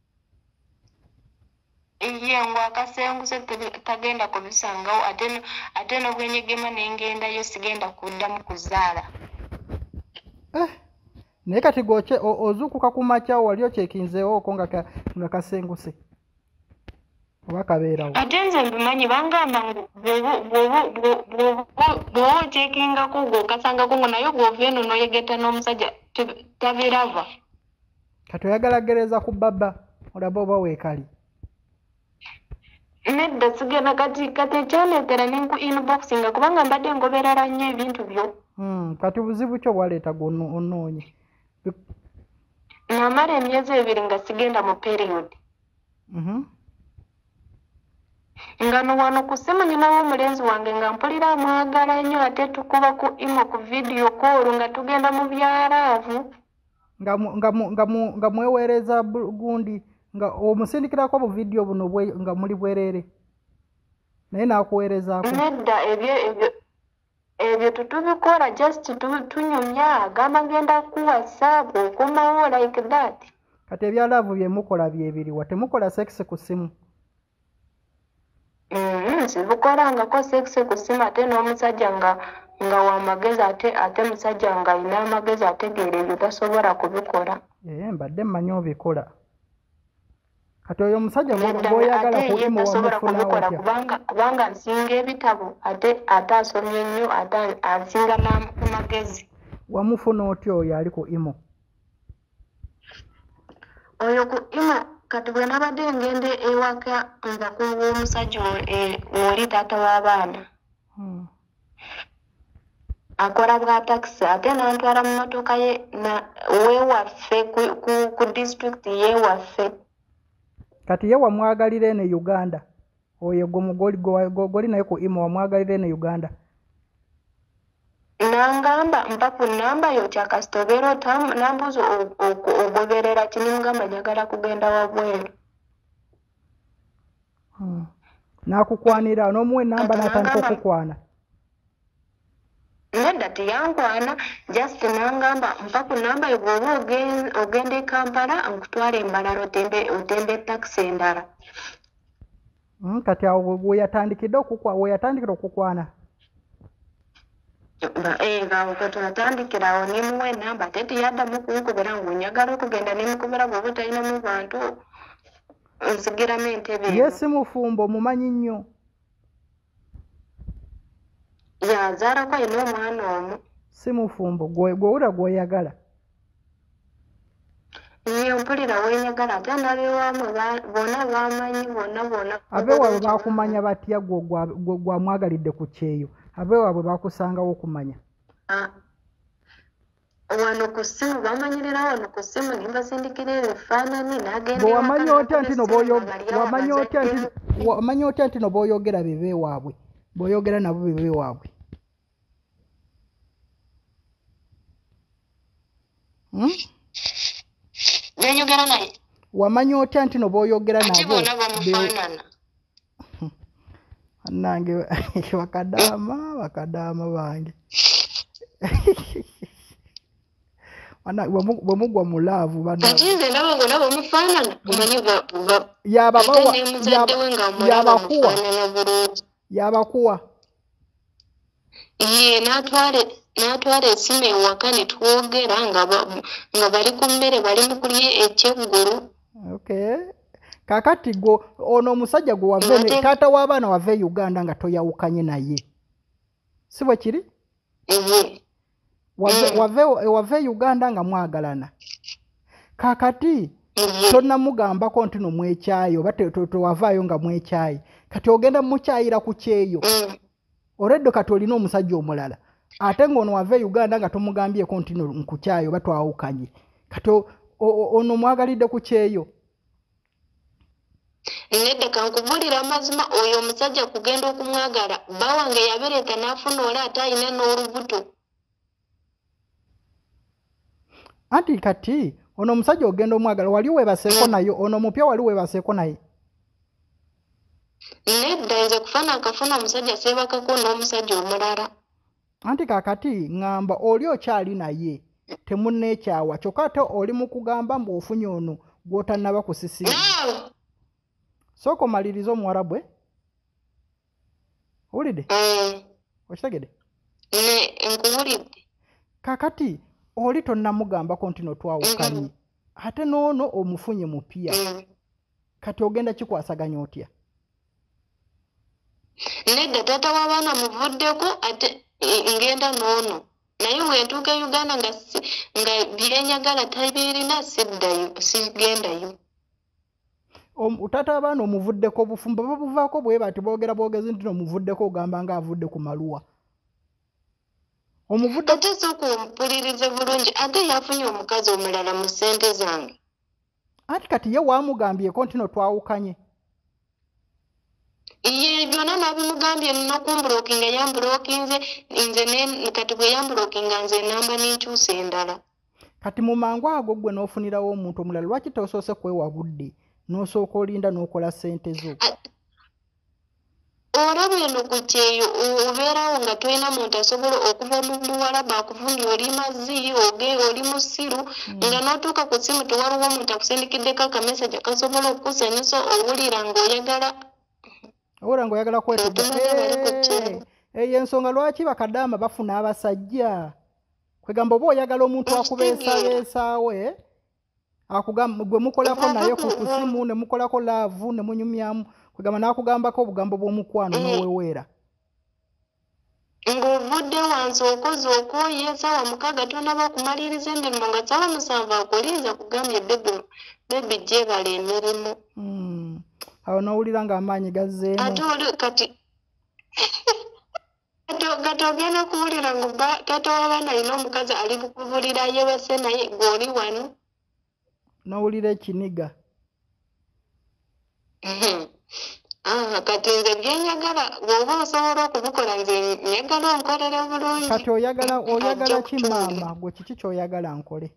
Iye ng'akasenguse tagenda kubisangawo ate n'obwenyegema n'engendayo sigenda kuddamu kuzaala. Eh, naye kati gwoke ozuukuka ku makya wali okyekinzeewooko nga kasenguse oba kabeerawo? Ate nze mbimanyi bangamba bw'oba okyekingako gw'okasangako ngo naye gw'ova eno n'oyegetta n'omusajja tabirava. Kati oyagala gereza ku bbabba olaba oba weekali? Nedda sigenda kati kati ekyaneetera ninku inboxinga kubanga mbadde ngoberera nnyo ebintu byo. Kati buzibu ki obwaleeta gwonoonye? Namala emyezi ebiri nga sigenda mu period. ngano wano ku ssimu nyinawo omulenzi wange nga mpulira amwagala nnyo ate tukuba ku imo ku vidiyo koolu nga tugenda mu byalaavu nga mu- nga mu- nga mu- nga mweweereza bu- gundi nga omusindikirako bu vidiyo buno bwe- nga muli bwereere naye n'akuweerezaako. nedda ebyo ebyo ebyo tutubikola just tu- tunyumya agamba ngenda ku whatsapp okomawo like that. Kati ebyalaavu bye mukola bye biriwa temukola sex ku ssimu. Mm, sibukolangako sex ku ssimu ate n'omusajja nga nga wamagezi ate ate musajja nga alina amagezi ategeera ebyo tasobola kubikola. Ee mbadde mmanyi obikola. Kati oyo omusajja gwo- Nedda gw'oyagala ate ku ye imo tasobola wamufuna kubikola otya? kubanga kubanga nsinga ebitabo ate ate asomye nnyo ate asinga na- ku magezi. Wamufuna otya oyo ali ku imo? Oyo ku imo kati bwe nabadde ngende ewaka nga kuwa omusajja o- e- oli taata w'abaana Hmm. akola bwa takisi ate n'antwala mu motoka ye na wewaffe ku, ku, ku disitulikiti yewaffe. Kati ye wamwagalira ene Uganda. Oyo gwe mugoli gwe- gwe- gw'oli naye ku imo wamwagalira ene Uganda. Nangamba mpa ku namba yo kya kasita obeera otamu nambuuza o- o- ogoberera ki nimugamba njagala kugenda wabweru. Hmm. N'akukwanira n'omuwa enamba Kati n'atandika nangamba okukwana. nedda teyankwana just nangamba mpa ku namba yo bw'oba ogen- ogenda e Kampala nkutwala embalala otembe otembe takisi endala. Hmm. Kati awo we yatandikidde okukwa we yatandikira okukwana. Ba- eh, nga awo kati natandikira awo nimuwa enamba ate teyaddamu kunkubira ngu njagala okugenda nemukubira bw'oba talinamu bantu nsigiramu entebe Ye eno. si mufumbo mumanyi nnyo. Yazaalako alina omwana omu. Si mufumbo gwe gwewura gw'oyagala. Ye mpulira weenyagala ate n'abeewaamu ba- bonna bamanyi bonna bonna. Abeewaabwe baakumanya batya gwe gwa- gwe gwamwagalidde ku kyeyo. Abeewaabwe baakusangawo okumanya. Ah, wano ku ssimu bamanyirira wano ku ssimu nimbasindikira ebifaananyi n'agenda Bwe ewaka wamanya otya nti no n'akuba essimu bw'oyo- nga wamanya otya nti bazadde wamanya otya nti no bw'oyogera bebe waabwe bw'oyogera nabo bebe waabwe. Hmm? benyogera naye Wamanya otya nti no bw'oyogera ate nabo bonna be- bamufaanana. nange bakadaama bakadaama bange. Wana- bwe- bwe mugwa mu laavu bana Ate nze ndaba nga nabo mufaanana omanyi ba- ba- yaba ate bawa- ne muzadde yaba- we nga mulaba yabakuwa mufaanana bulungi. yabakuwa Ye n'atwala n'atwala essimu ewaka ne twogera nga ba- nga bali ku mmere bali mu kulya ekyeggulu. okay. Kakati gwo ono omusajja gwe wave Ate- taata w'abaana wave e Uganda nga toyawukanye naye si bwe kiri Ye wave, Mm. wave, wave e Uganda nga mwagalana kakati ye tonnamugambako nti no mwekyayi oba te- te- tewavaayo nga mwekyayi kati ogenda mukyayira ku kyeyo Mm. oreddo kati olina omusajja omulala ate ng'ono wave e Uganda nga tomugambyeko nti no nkukyayi oba twawukanye kati o- o- ono mwagalidde ku kyeyo. nedda kankubulira amazima oyo omusajja kugenda okumwagala bba wange yabereeta n'afuna oli ate alina n'olubuto. Anti kati ono omusajja ogenda omwagala wali weebaseeko Mm. naye ono omupya wali weebaseeko naye. Nedda nze kufana akafuna omusajja seebakako n'omusajja omulala. Anti kakati ŋŋamba oli okyali naye temunneekyawa kyokka ate oli mu kugamba mbu ofunye ono gw'otannaba kusisira. Naawe Sooka omaliriza omuwarabu e owulidde Mm. okitegedde ne nkuwulidde. kakati oli tonnamugambako nti no twawukanye Mhm. ate n'ono omufunye mupya Mm. kati ogenda kikwasaganya otya? Nedda taata w'abaana muvuddeko ate e- ngenda n'ono naye bwe ntuuka e Uganda nga si- nga byenjagala tabirina siddayo sigendayo. Omu- taata abaana omuvuddeko obufumbo babuvaako bwe bati boogera boogezi nti nomuvuddeko ogamba nga avudde ku maluwa omuvudde Ate sooka ompulirize bulungi ate yafunye omukazi omulala mu ssente zange. anti kati ye waamugambyeko nti no twawukanye Iye byonna nabimugambye nina kumbulokinga yambulokinze nze ne kati bwe yambulokinga nze namba n'enkyusa endala. Kati mu mangu ago gwe n'ofunirawo omuntu omulala lwaki tosoose kwewa budde n'osooka olinda n'okola ssente zo? Olaba eno ku kyeyo obeerawo nga tolina muntu asobola okuva mu Buwarabu akuvumbye oli mazzi oge oli musiru nga n'otuuka ku ssimu tewaliwo omuntu akusindikiddeko akameseji akasobola okukusanyusa owulira ng'oyagala owulira ng'oyagala kwetega. Eyo ensonga lwaki bakadaama bafuna abasajja kwegamba oba oyagala omuntu akubeesabeesaawe akugamba gwe mukolako naye ku kusimu ne mukolako laavu ne munyumyamu kwegamba n'akugambako obugambo bw'omukwano n'oweweera. Ng'ovudde wansi okoze okwoye essaawa mukaaga tonaba kumaliriza emirimu nga ssaawa musanvu akulinza kugambye bebi gyebala emirimu. Awo n'owulira ng'amaanyi gazzeemu. Ate oli kati kati ogenda kuwulira ngu taata w'abaana alina omukazi ali kukubulira yewese naye gw'oli wano. N'owulira ekiniga. Kati nze byenyagala bw'oba osobola okubikola nze nyagala onkolere bulungi. Kati oyagala oyagala ki maama gwe kiki ky'oyagala nkole?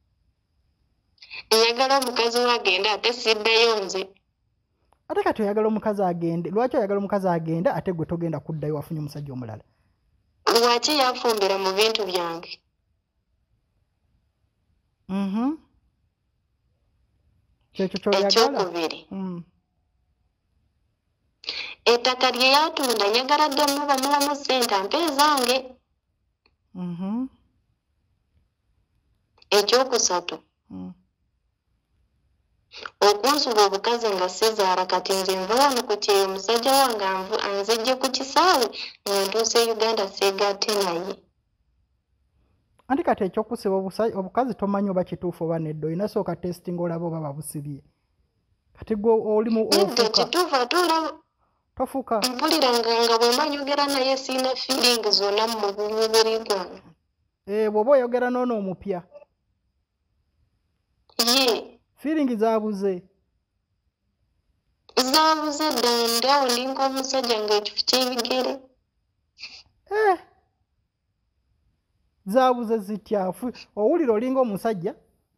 Nyagala omukazi we agenda ate siddayo nze. Ate kati oyagala omukazi agende lwaki oyagala omukazi agenda ate gwe togenda kuddayo wafunye omusajja omulala? Lwaki yafumbira mu bintu byange? Kyekyo ky'oyagala? Ekyokubiri ettaka lye yatunda nyagala ddemu bamulamu ssente ampe ezange. Ekyokusatu okunsuba obukazi nga sizaala kati nze nva wano ku kyeyo omusajja wange anzijje ku kisaawe nga ntuuse Uganda seegatte naye. Anti kati ekyokusiba obukazi tomanyi oba kituufu oba nedda olina sooka testing olaba oba babusibye. Kati gwe oli mu ofuuka kituufu ate olaba tofuuka mpuliranga nga bwe manyogera naye siina feeling zonna mu mubiri gwange. Bw'oba oyogera noono omupya ye feeling zaabuze zaabuze ddanda olinga omusajja ng'ekifu ky'ebigere. Zaabuze zitya owulira olinga omusajja?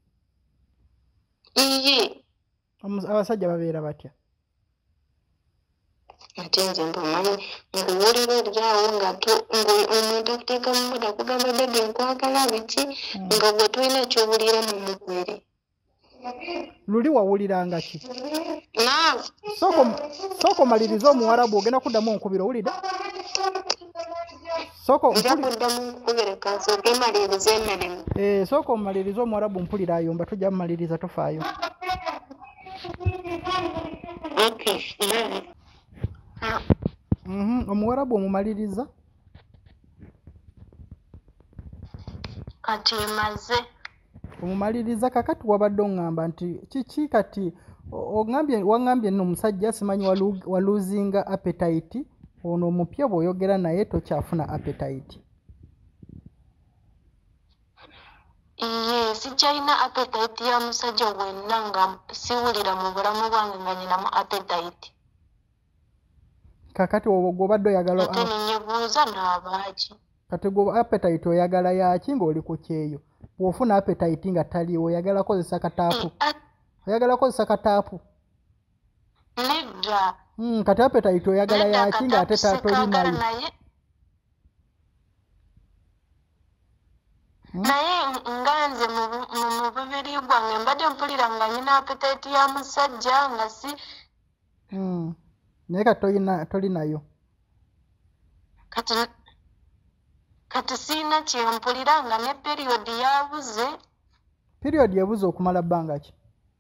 Ye abasajja babeera batya? Ate nze mbamanyi ng'owulira olyawo nga omuntu akuteeka mu muda akugamba bebi nkwagala biki nga gwe tolina ky'owulira mu mubiri. Luli wawuliranga ki? Naawe sooka omaliriza Omuwarabu ogenda kuddamu onkubira owulira? Sooka kuddamu nkubire kansooke maliriza emirimu. Sooka omaliriza Omuwarabu mpulira ayomba tujja mumaliriza tofaayo. Omuwarabu omumaliriza? Kati maze. Omumaliriza kakati wabadde oŋŋamba nti kiki kati waŋŋambye nno omusajja simanyi waluuzinga appetite ono omupya bw'oyogera naye tokyafuna appetite. Ye sikyalina appetite ya musajja wenna nga siwulira mu bulamu bwange nga nyinamu appetite. Kakati gw'obadde oyagala ate ninyebuuza n'abaaki. Kati gwe appetite oyagala yaki ng'oli ku kyeyo? Bw'ofuna appetite nga taliiwo oyagala kozesa kataapu? Oyagala kozesa kataapu? Nedda. Kati appetite oyagala yaki ng'ate toli nayo? Naye nga nze mu mubiri gwange mbadde mpulira nga nyina appetite ya musajja nga si. Naye kati toli nayo? Kati kati siina kyempulira nga ne periyodi yabuze. Periyodi ebuze okumala bbanga ki?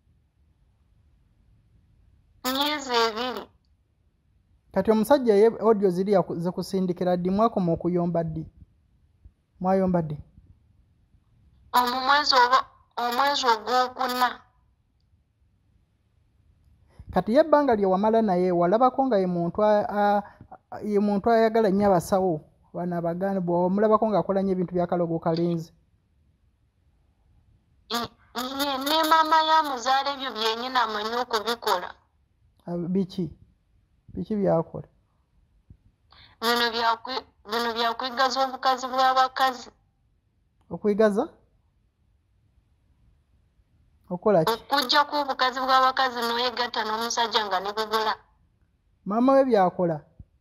Myezi ebiri. Kati omusajja ye audio ziri zikusindikira ddi mwakoma okuyomba ddi? Mwayomba ddi? Omumwezi oba omwezi ogwokuna. Kati ye ebbanga lye wamala naye walabako nga ye muntu ye muntu ayagala nnyo abasawo bano abaganda bw'omulabako ng'akola nnyo ebintu bya kalogo kalenzi? Ne maama yamuzaala ebyo byennyini amanyi okubikola. Biki? biki byakola bino byakwi bino byakwigaza obukazi bw'abakazi okwigaza okola ki okujja ku obukazi bw'abakazi n'oyegatta n'omusajja nga ne bubula maama we byakola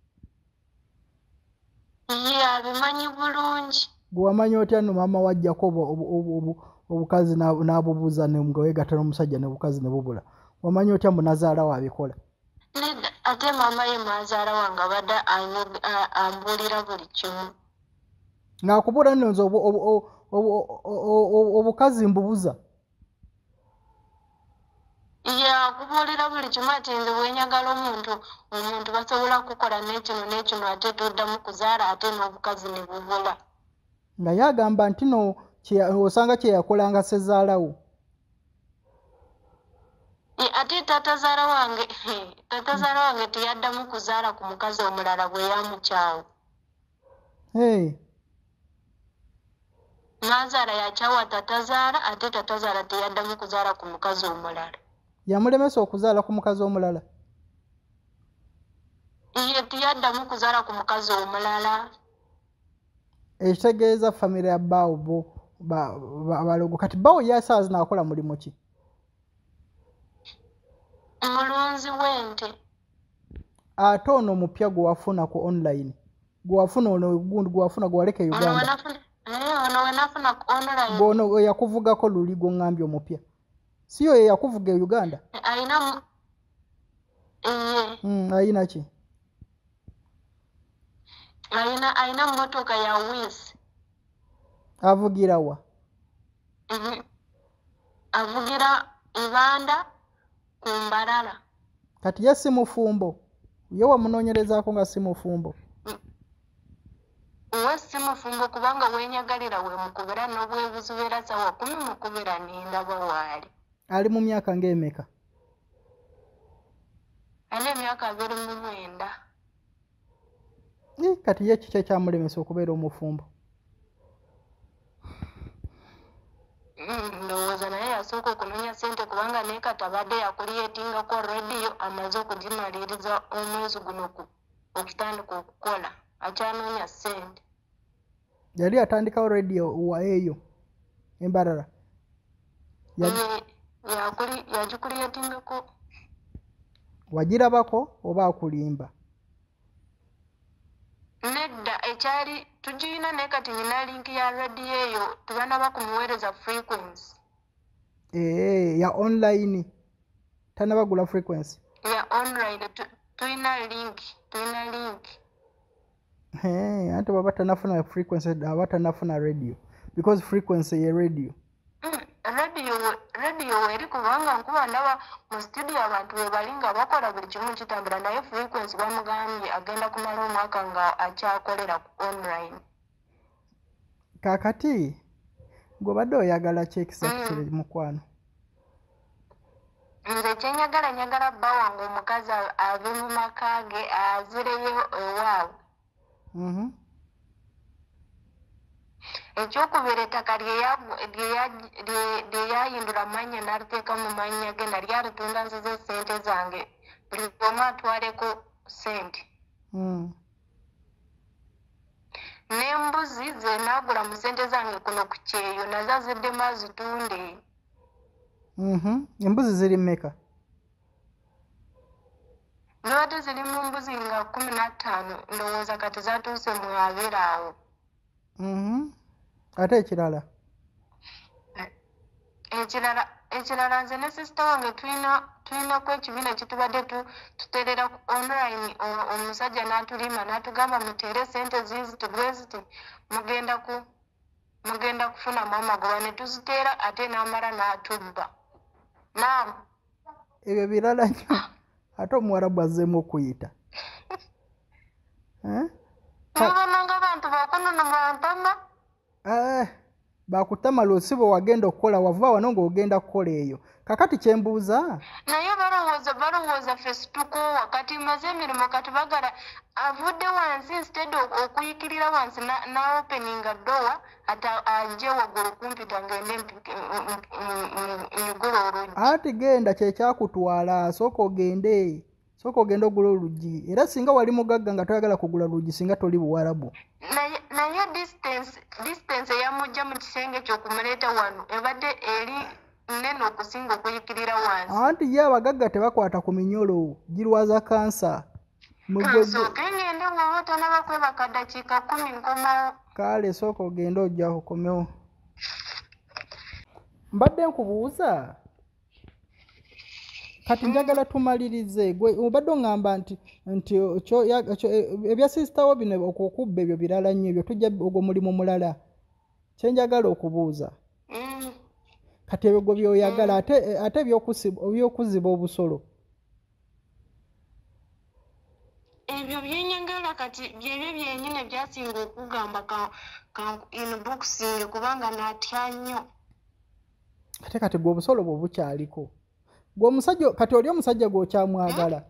ye abimanyi bulungi gwe wamanyi otya nno maama wajjako obukazi n'abubuuza nga weegatta n'omusajja ne bukazi ne bubula wamanyi otya mbu nazaala waabikola nedda ate maama ye mwazaala wange abadde ambuulira buli kimu ng'akubuula nno nze obukazi mbubuza yakubuulira buli kimu ati nze bwenyagala omuntu omuntu basobola kukola n'ekino n'ekino ate toddamu kuzaala ate n'obukazi ne bubula nga yagamba nti no osanga kyeyakolanga sezaalawo ate tatazaala wange tatazaala wange teyaddamu kuzaala ku mukazi omulala bwe yamukyawo mazaala yakyawa tatazaala ate tatazaala teyaddamu kuzaala ku mukazi omulala yamulemesa okuzaala ku mukazi omulala ye teyaddamu kuzaala ku mukazi omulala ekitegeeza famire ya bbaawo bo abalogo kati bbaawo yasaazi naakola mulimu ki mulunzi w'ente ate ono omupya gwe wafuna ku online gwe wafuna ono gundi gwe wafuna gwe waleka uganda ono wenafuna ku online gwono eyakuvugako luli gwoŋŋambye omupya si yo eyakuvuga e uganda ayina ayina ki ayina ayina mmotoka ya wisi avugira wa avugira ibanda ku Mbarara kati ye si mufumbo ye wamunoonyerezaako nga si mufumbo we si mufumbo kubanga wenyagalira we mukubira n'obwebuzi beera sawa kumi mukubira nindaba waali ali mu myaka ng'emeka ali emyaka abiri mu mwenda kati ye kiki ekyamulemesa okubeera omufumbo ndowooza naye yasooka okunoonya ssente kubanga naye kati abadde yakuliyetingako rediyo amaze okugimaliriza omwezi guno okutandika okukola akyanoonya ssente yali atandikawo rediyo wa eyo Embarara yagikuliyetingako wagirabako oba akulimba nedda ekyali tugirina naye kati nyina linki ya rediyo eyo tubanaba kumuweereza frequency ee ya online tanabagula frequency ya online tulina link tulina link Hey, ante baba tanafuna frequency aba tanafuna radio because frequency ye radio mm, radio radio eri kubanga nkuba ndaba mu studio abantu we balinga bakola buli kimu kitambula naye frequency bamugambye agenda kumala omwaka nga akyakolera ku online kakati gwe badde oyagala ki exactly mm. mukwano nze kyenyagala nyagala bba wange omukazi ave mu maka ge azireyo ewaawe Mhm. ekyokubera ettaka lyeyayindula mannya n'aliteeka mu mannya ge nali alitunda nzize sente zange buli omu atwaleko sente n'embuzi ze naagula mu sente zange kuno ku kyeyo nazo aziddemu azitunde embuzi ziri mmeka nobadde ziri mu mbuzi nga kumi na ttaano ndowooza kati zatuuse mu abiri awo ate ekirala ekirala ekirala nze ne sisita wange tulinaku ekibiina kitubadde tuterera ku online omusajja n'atulima n'atugamba muteere sente zizi tubweziti mugenda ku mugenda kufunamu amagoba ne tuziteera ate n'amala n'atubba naamu ebyo birala nnyo ate omuwarabu azzeemu okuyita nabonanga abantu bakunona bampama bakutama lwosi bwe wagenda okukola wavuba wano ng'ogenda kukola eyo kakati kyembuuza naye balowooza balowooza ffe situkoowa kati maze emirimu kati bagala avudde wansi instead okuyikirira wansi naopeninga dowa ati ajje waggulu kumpita ngende nyigula oluggi ati genda kyekyakutwala asooka ogende sooka ogenda ogula oluggi era singa wali mugagga nga toyagala kugula luggi singa toli buwarabu naye naye distance distance eyamujja mu kisenge ky'okumuleeta wano ebadde eri nnene okusinga okuyikirira wansi anti ye abagagga tebakwata ku minyolo girwaza kansa nsooke ngende bw'oba tonaba kwebaka ddakiika kumi nkomawo kale sooka ogenda ojja kukomewo mbadde nkubuuza kati njagala tumalirize gwe obadde oŋŋamba nti nti ebya sisitawo bino okukubba ebyo birala nnyo ebyo tujja ogwo mulimu mulala kyenjagala okubuuza kati ebyo byoyagala ate ate ebyokuziba obusolo ebyo byenyagala kati byebyo byenyine byasinga okugamba inboxing kubanga natya nnyo ate kati gwe obusolo bwe bukyaliko gwe omusajja kati oli omusajja gw'okyamwagala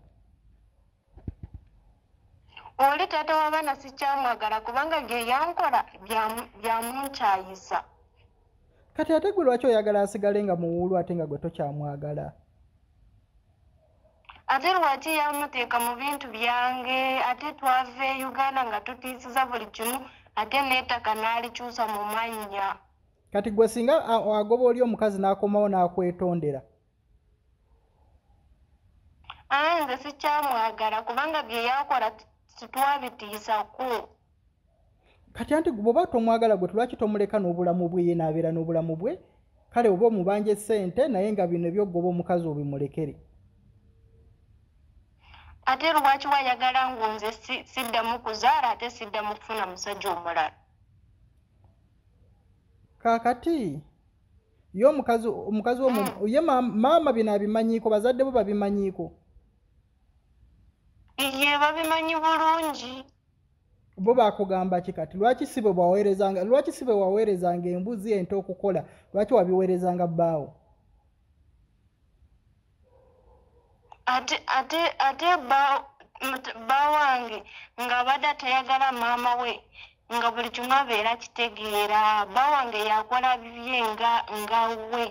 oli taata w'abaana sikyamwagala kubanga bye yankola byamunkyayisa kati ate gwe lwaki oyagala asigale nga muwuulu ate nga gwe tokyamwagala ate lwaki yamuteeka mu bintu byange ate twava e Uganda nga tutiisiza buli kimu ate n'ettaka n'alikyusa mu mannya kati gwe singa agoba oli omukazi n'akomawo n'akwetondera aye nze sikyamwagala kubanga bye yakola sitwabitiisako kati anti bw'oba tomwagala gwe lwaki tomuleka n'obulamu bwe ye n'abeera n'obulamu bwe kale oba omubanja ssente naye nga bino ebyogoba omukazi obimulekere ate lwaki wayagala ngu nze siddamu kuzaala ate siddamu kufuna musajja omulala kaakati ye omukazi omukazi ye maama bino abimanyiiko bazadde bo babimanyiiko ye babimanyi bulungi bo bakugamba ki kati lwaki si bwe baweerezanga lwaki si bwe waweerezanga embuzi ente okukola lwaki wabiweerezanga bbaawo ate ate ate bba wange ng'abadde tayagala maama we nga buli kimu abeera kitegeera bba wange yakola bibye nga nga we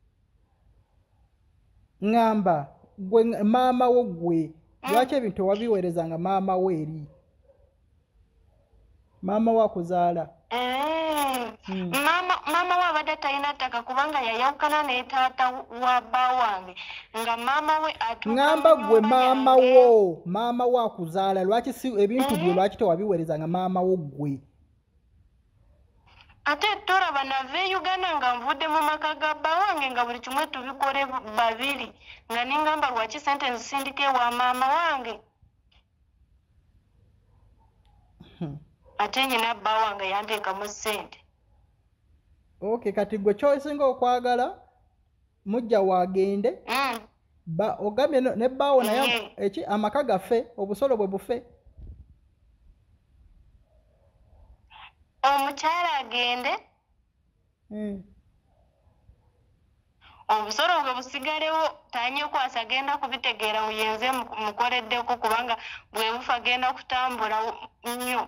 ŋŋamba gwe maama wo gwe lwaki ebintu wabiweerezanga maama we eri maama wa kuzaala maama we abadde talina ttaka kubanga yayawukana ne taata wa bba wange nga maama we ŋŋamba gwe maama wo maama wo akuzaala lwaki si ebintu byo lwaki tewabiweerezanga maama wo gwe ate tolaba nava e Uganda nga nvudde mu maka ga bba wange nga buli kimwe tubikole babiri nga ningamba lwaki sente nzisindika ewa maama wange ate nyina bba wange yanteekamu ssente okay kati gwe kyosinga okwagala mujja waagende ogambye ne bbaawo naye eki amaka gaffe obusolo bwe bufe omukyala agende obusolo bwe busigalewo tanyekwasa agenda kubitegeera muyenze mukoleddeko kubanga bwe bufa agenda kutambula nnyo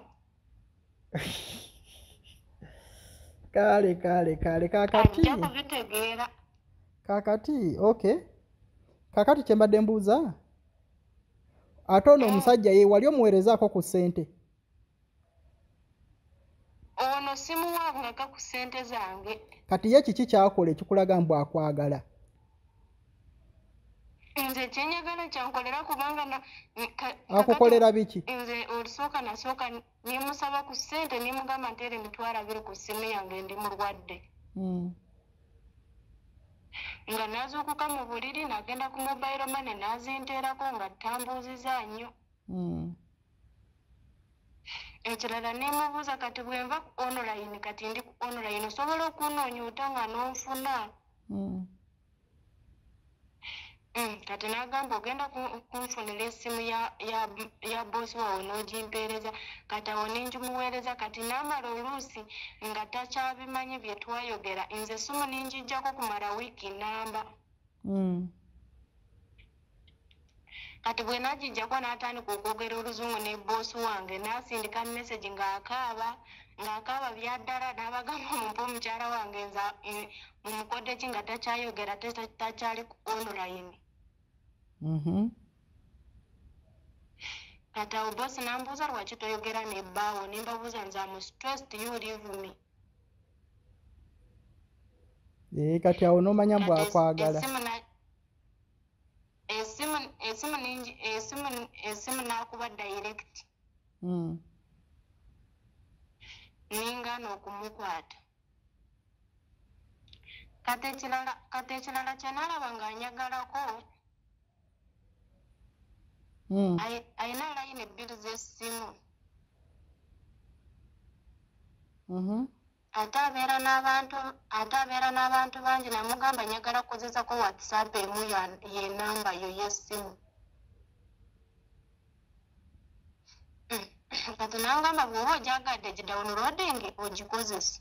kale kale kale kakati ajja kubitegeera kakati okay kakati kyembadde mbuuza ate ono omusajja ye wali omuweerezaako ku ssente ono simuwaangako ku ssente zange kati ye kiki kyakola ekikulaga mbu akwagala nze kyenyagala kyankolera kubanga akukolera biki nze olusooka nasooka nimusaba ku ssente nimugamba nti eri mitwalo abiri ku ssimu yange ndi mulwadde nga nazuukuka mu buliri nagenda ku mobile money nazinteerako nga tambuuziza nnyo ekirala nemubuuza kati bwenva ku online kati ndi ku online osobola okunoonya ota nga nonfuna kati nagamba ogenda kunfunira essimu ya boosi waawe n'ogimpeereza kati awo ningimuweereza kati naamala oluusi nga takyabimanyi bye twayogera nze essimu ningijjako kumala wiiki namba kati bwe nagijjako n'atandika okwogera oluzungu ne boosi wange n'asindika message ng'akaaba ng'akaaba byaddala n'abagamba mumpe omukyala wange nza mumukodde ki nga takyayogera takyali ku online kati awo bosi nambuuza lwaki toyogera ne bbaawo ne mbabuuza nze am stressed you leave me. Eh kati awo nomanya mbwa Kati es- akwagala. esimu na- esimu esimu ningi esimu esimu nakuba direct Mm. ningana okumukwata. Kati ekirala kati ekirala kye nalaba ng'anyagalako Mm. ayi- ayina layini bbiri z'essimu Mhm. ate abeera n'abantu ate abeera n'abantu bangi namugamba nyagala kukozesako whatsapp emu ya- ye namba yo y'essimu. Mm. Kati nangamba bw'oba ogyagadde gidownloading ogikozesa.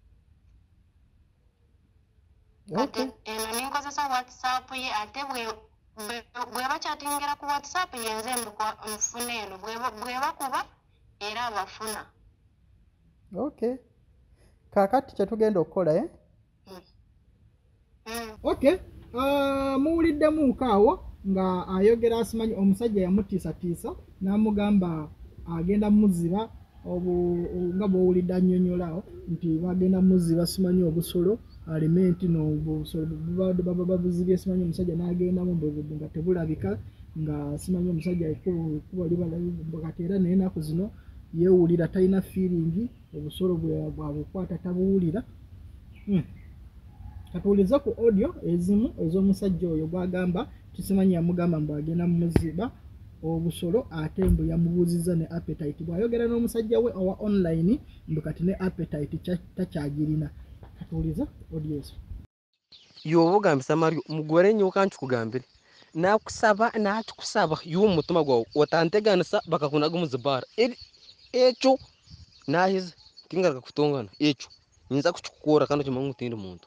Kati Okay. eno ninkozesa whatsapp ye ate bwe- bwe- bweba kyatingera ku whatsapp yenze mbukwa- nfuna eno bweba bweba kuba era abafuna. Okay. Kakati kye tugenda okukola eh? Mm. Mm. Okay. Uh, muwuliddemu kaawo nga ayogera asimanyi omusajja yamutiisatiisa n'amugamba agenda muziba obu nga bw'owulidde annyonnyolawo nti bagenda muziba simanyi obusolo alimenti n'obusolo baba babuzibye simanyi omusajja n'agendamu nga tebulabika nga simanyi omusajja kuba libakati era n'enaku zino yeewulira talina feeling obusolo bwabukwata tabuwulira. Hmm. Katuulize ku audio ezimu ez'omusajja oyo gwagamba tusimanyi yamugamba mbu agenda muziba obusolo ate mbu yamubuuzizza ne appetite bw'ayogera n'omusajja we owa online mbu kati ne appetite takyagirina. Katuulize audio ezo. yoba ogambisa Mario mugore nnyo kankikugambire nakusaba nakikusaba y'omu mutima gwawe otanteganisa bakakunaga muzibara ekyo nahize tingaruka kutongana ekyo nyinza kukikukora kandi okimanyi utindi muntu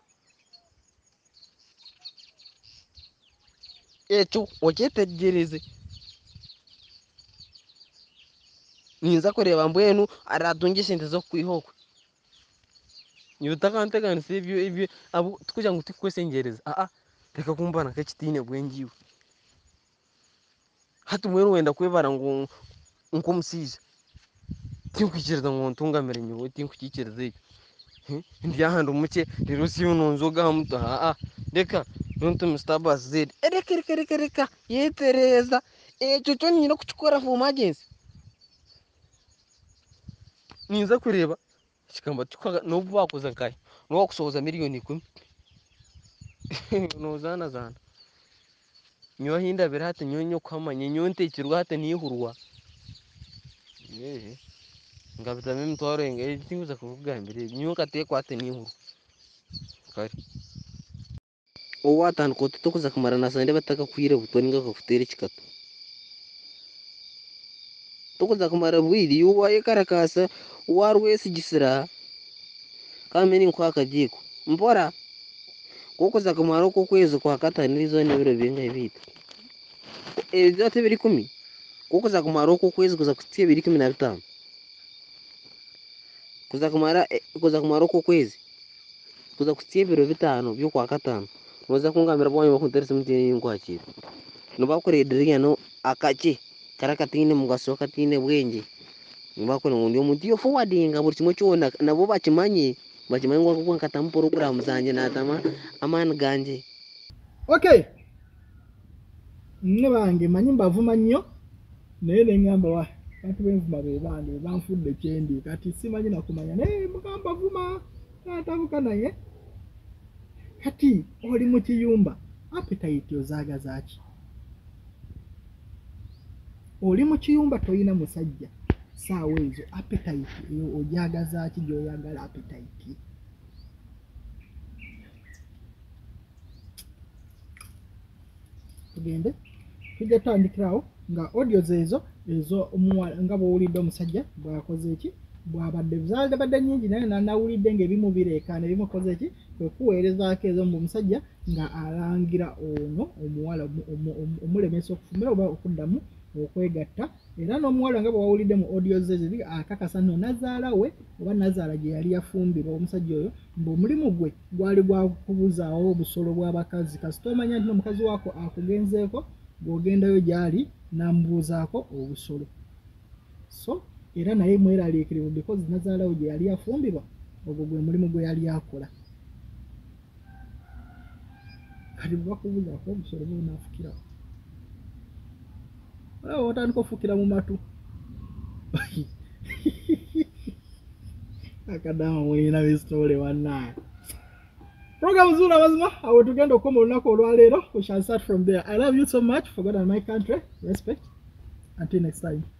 ekyo okyetegereze nyinza kureba mbwenu aratunga esente z'okwiha nyutakanteganisa ebyo ebyo abo tukugira ngu tikukwesengereza aa reka kumbana nk'ekitiine bwengiwe hati mwenu wenda kwebara ngu nk'omusija tinkwikiriza ngu ntungamire nyowe tinkukikiriza ekyo ndi ahandi mukye rero siyo nonzoga aha muto aa reka don't mistabas zedi reka reka reka reka yetereza ekyo kyo nyina kukikora for emergency ninza kureba kikamba tukwaga n'obu bakoza nkahe n'owakusohoza miliyoni ikumi nozana zana nyowe hindabire hati nyowe nyokuhamanya nyowe nteekirwe hati nihurwa ehe ngabitamo emitwaro engahe tinkuza kukugambira ebyo nyowe nkateekwa hati nihurwa kare owatandika oti tokuza kumara na sande batakakwire buto ninga kakuteera ekikatu tokuza kumara bwiri yowayekarakaasa warwesigisira kameni nkwakagiiko mpora kokuza kumara okwo kwezi kwa katanirizo n'ebiro bingahe biita ebyo ate biri kumi kokuza kumara okwo kwezi kuza kutia ebiri kumi na bitano kuza kumara kuza kumara okwo kwezi kuza kutia ebiro bitano by'okwa katano noza kungamira bwanyu bakunteresa mutini nkwakira nibakureederya no akakye kara katiine mugaso katiine bwenge nibakora ngu ndi omuntu yo forwardinga buri kimwe kyona nabo bakimanye bakimanye ngu akukuba nkatamu porogaramu zanje natama amaani ganje. Okay. Ne bange manyi mbavuma nnyo naye nengamba wa bantu benvuma be bange banfudde kyendi kati simanyi nakumanya naye mugamba vuma natabuka naye kati oli mu kiyumba appetite ozaaga zaaki oli mu kiyumba toyina musajja saawa ezo appetite eyo ojagaza ki gy'oyagala appetite tugende tujja tutandikirawo nga audio ezo ezo omuwala nga bw'owulidde omusajja bw'akoze eki bw'abadde zaabadde nnyingi naye nanawulidde ng'ebimu bireekaana ebimukoze eki kwe kuweerezaako ezo mu musajja nga alangira ono omuwala omulemesa okufumira oba okuddamu okwegatta era n'omuwala nga bw'awulidde mu audio ze ziri akakasa nno nazaala we oba nazaala gye yali yafumbirwa omusajja oyo ng'omulimu gwe gwali gwa kubuzaawo obusolo bw'abakazi kasita omanya nti n'omukazi waako akugenzeeko bw'ogendayo gy'ali n'amubuuzaako obusolo so era naye mweraliikirivu because nazaalawo gye yali afumbibwa ogwo gwe mulimu gwe yali akola kati bwakubuzaako obusolo bwonaafukirawo olaba otandika ofukira mu matu akadama mulina bisitole wannaye program zula mazima awo tugenda okukoma olunaku olwaleero we shall start from there. I love you so much for God and my country. Respect. Until next time.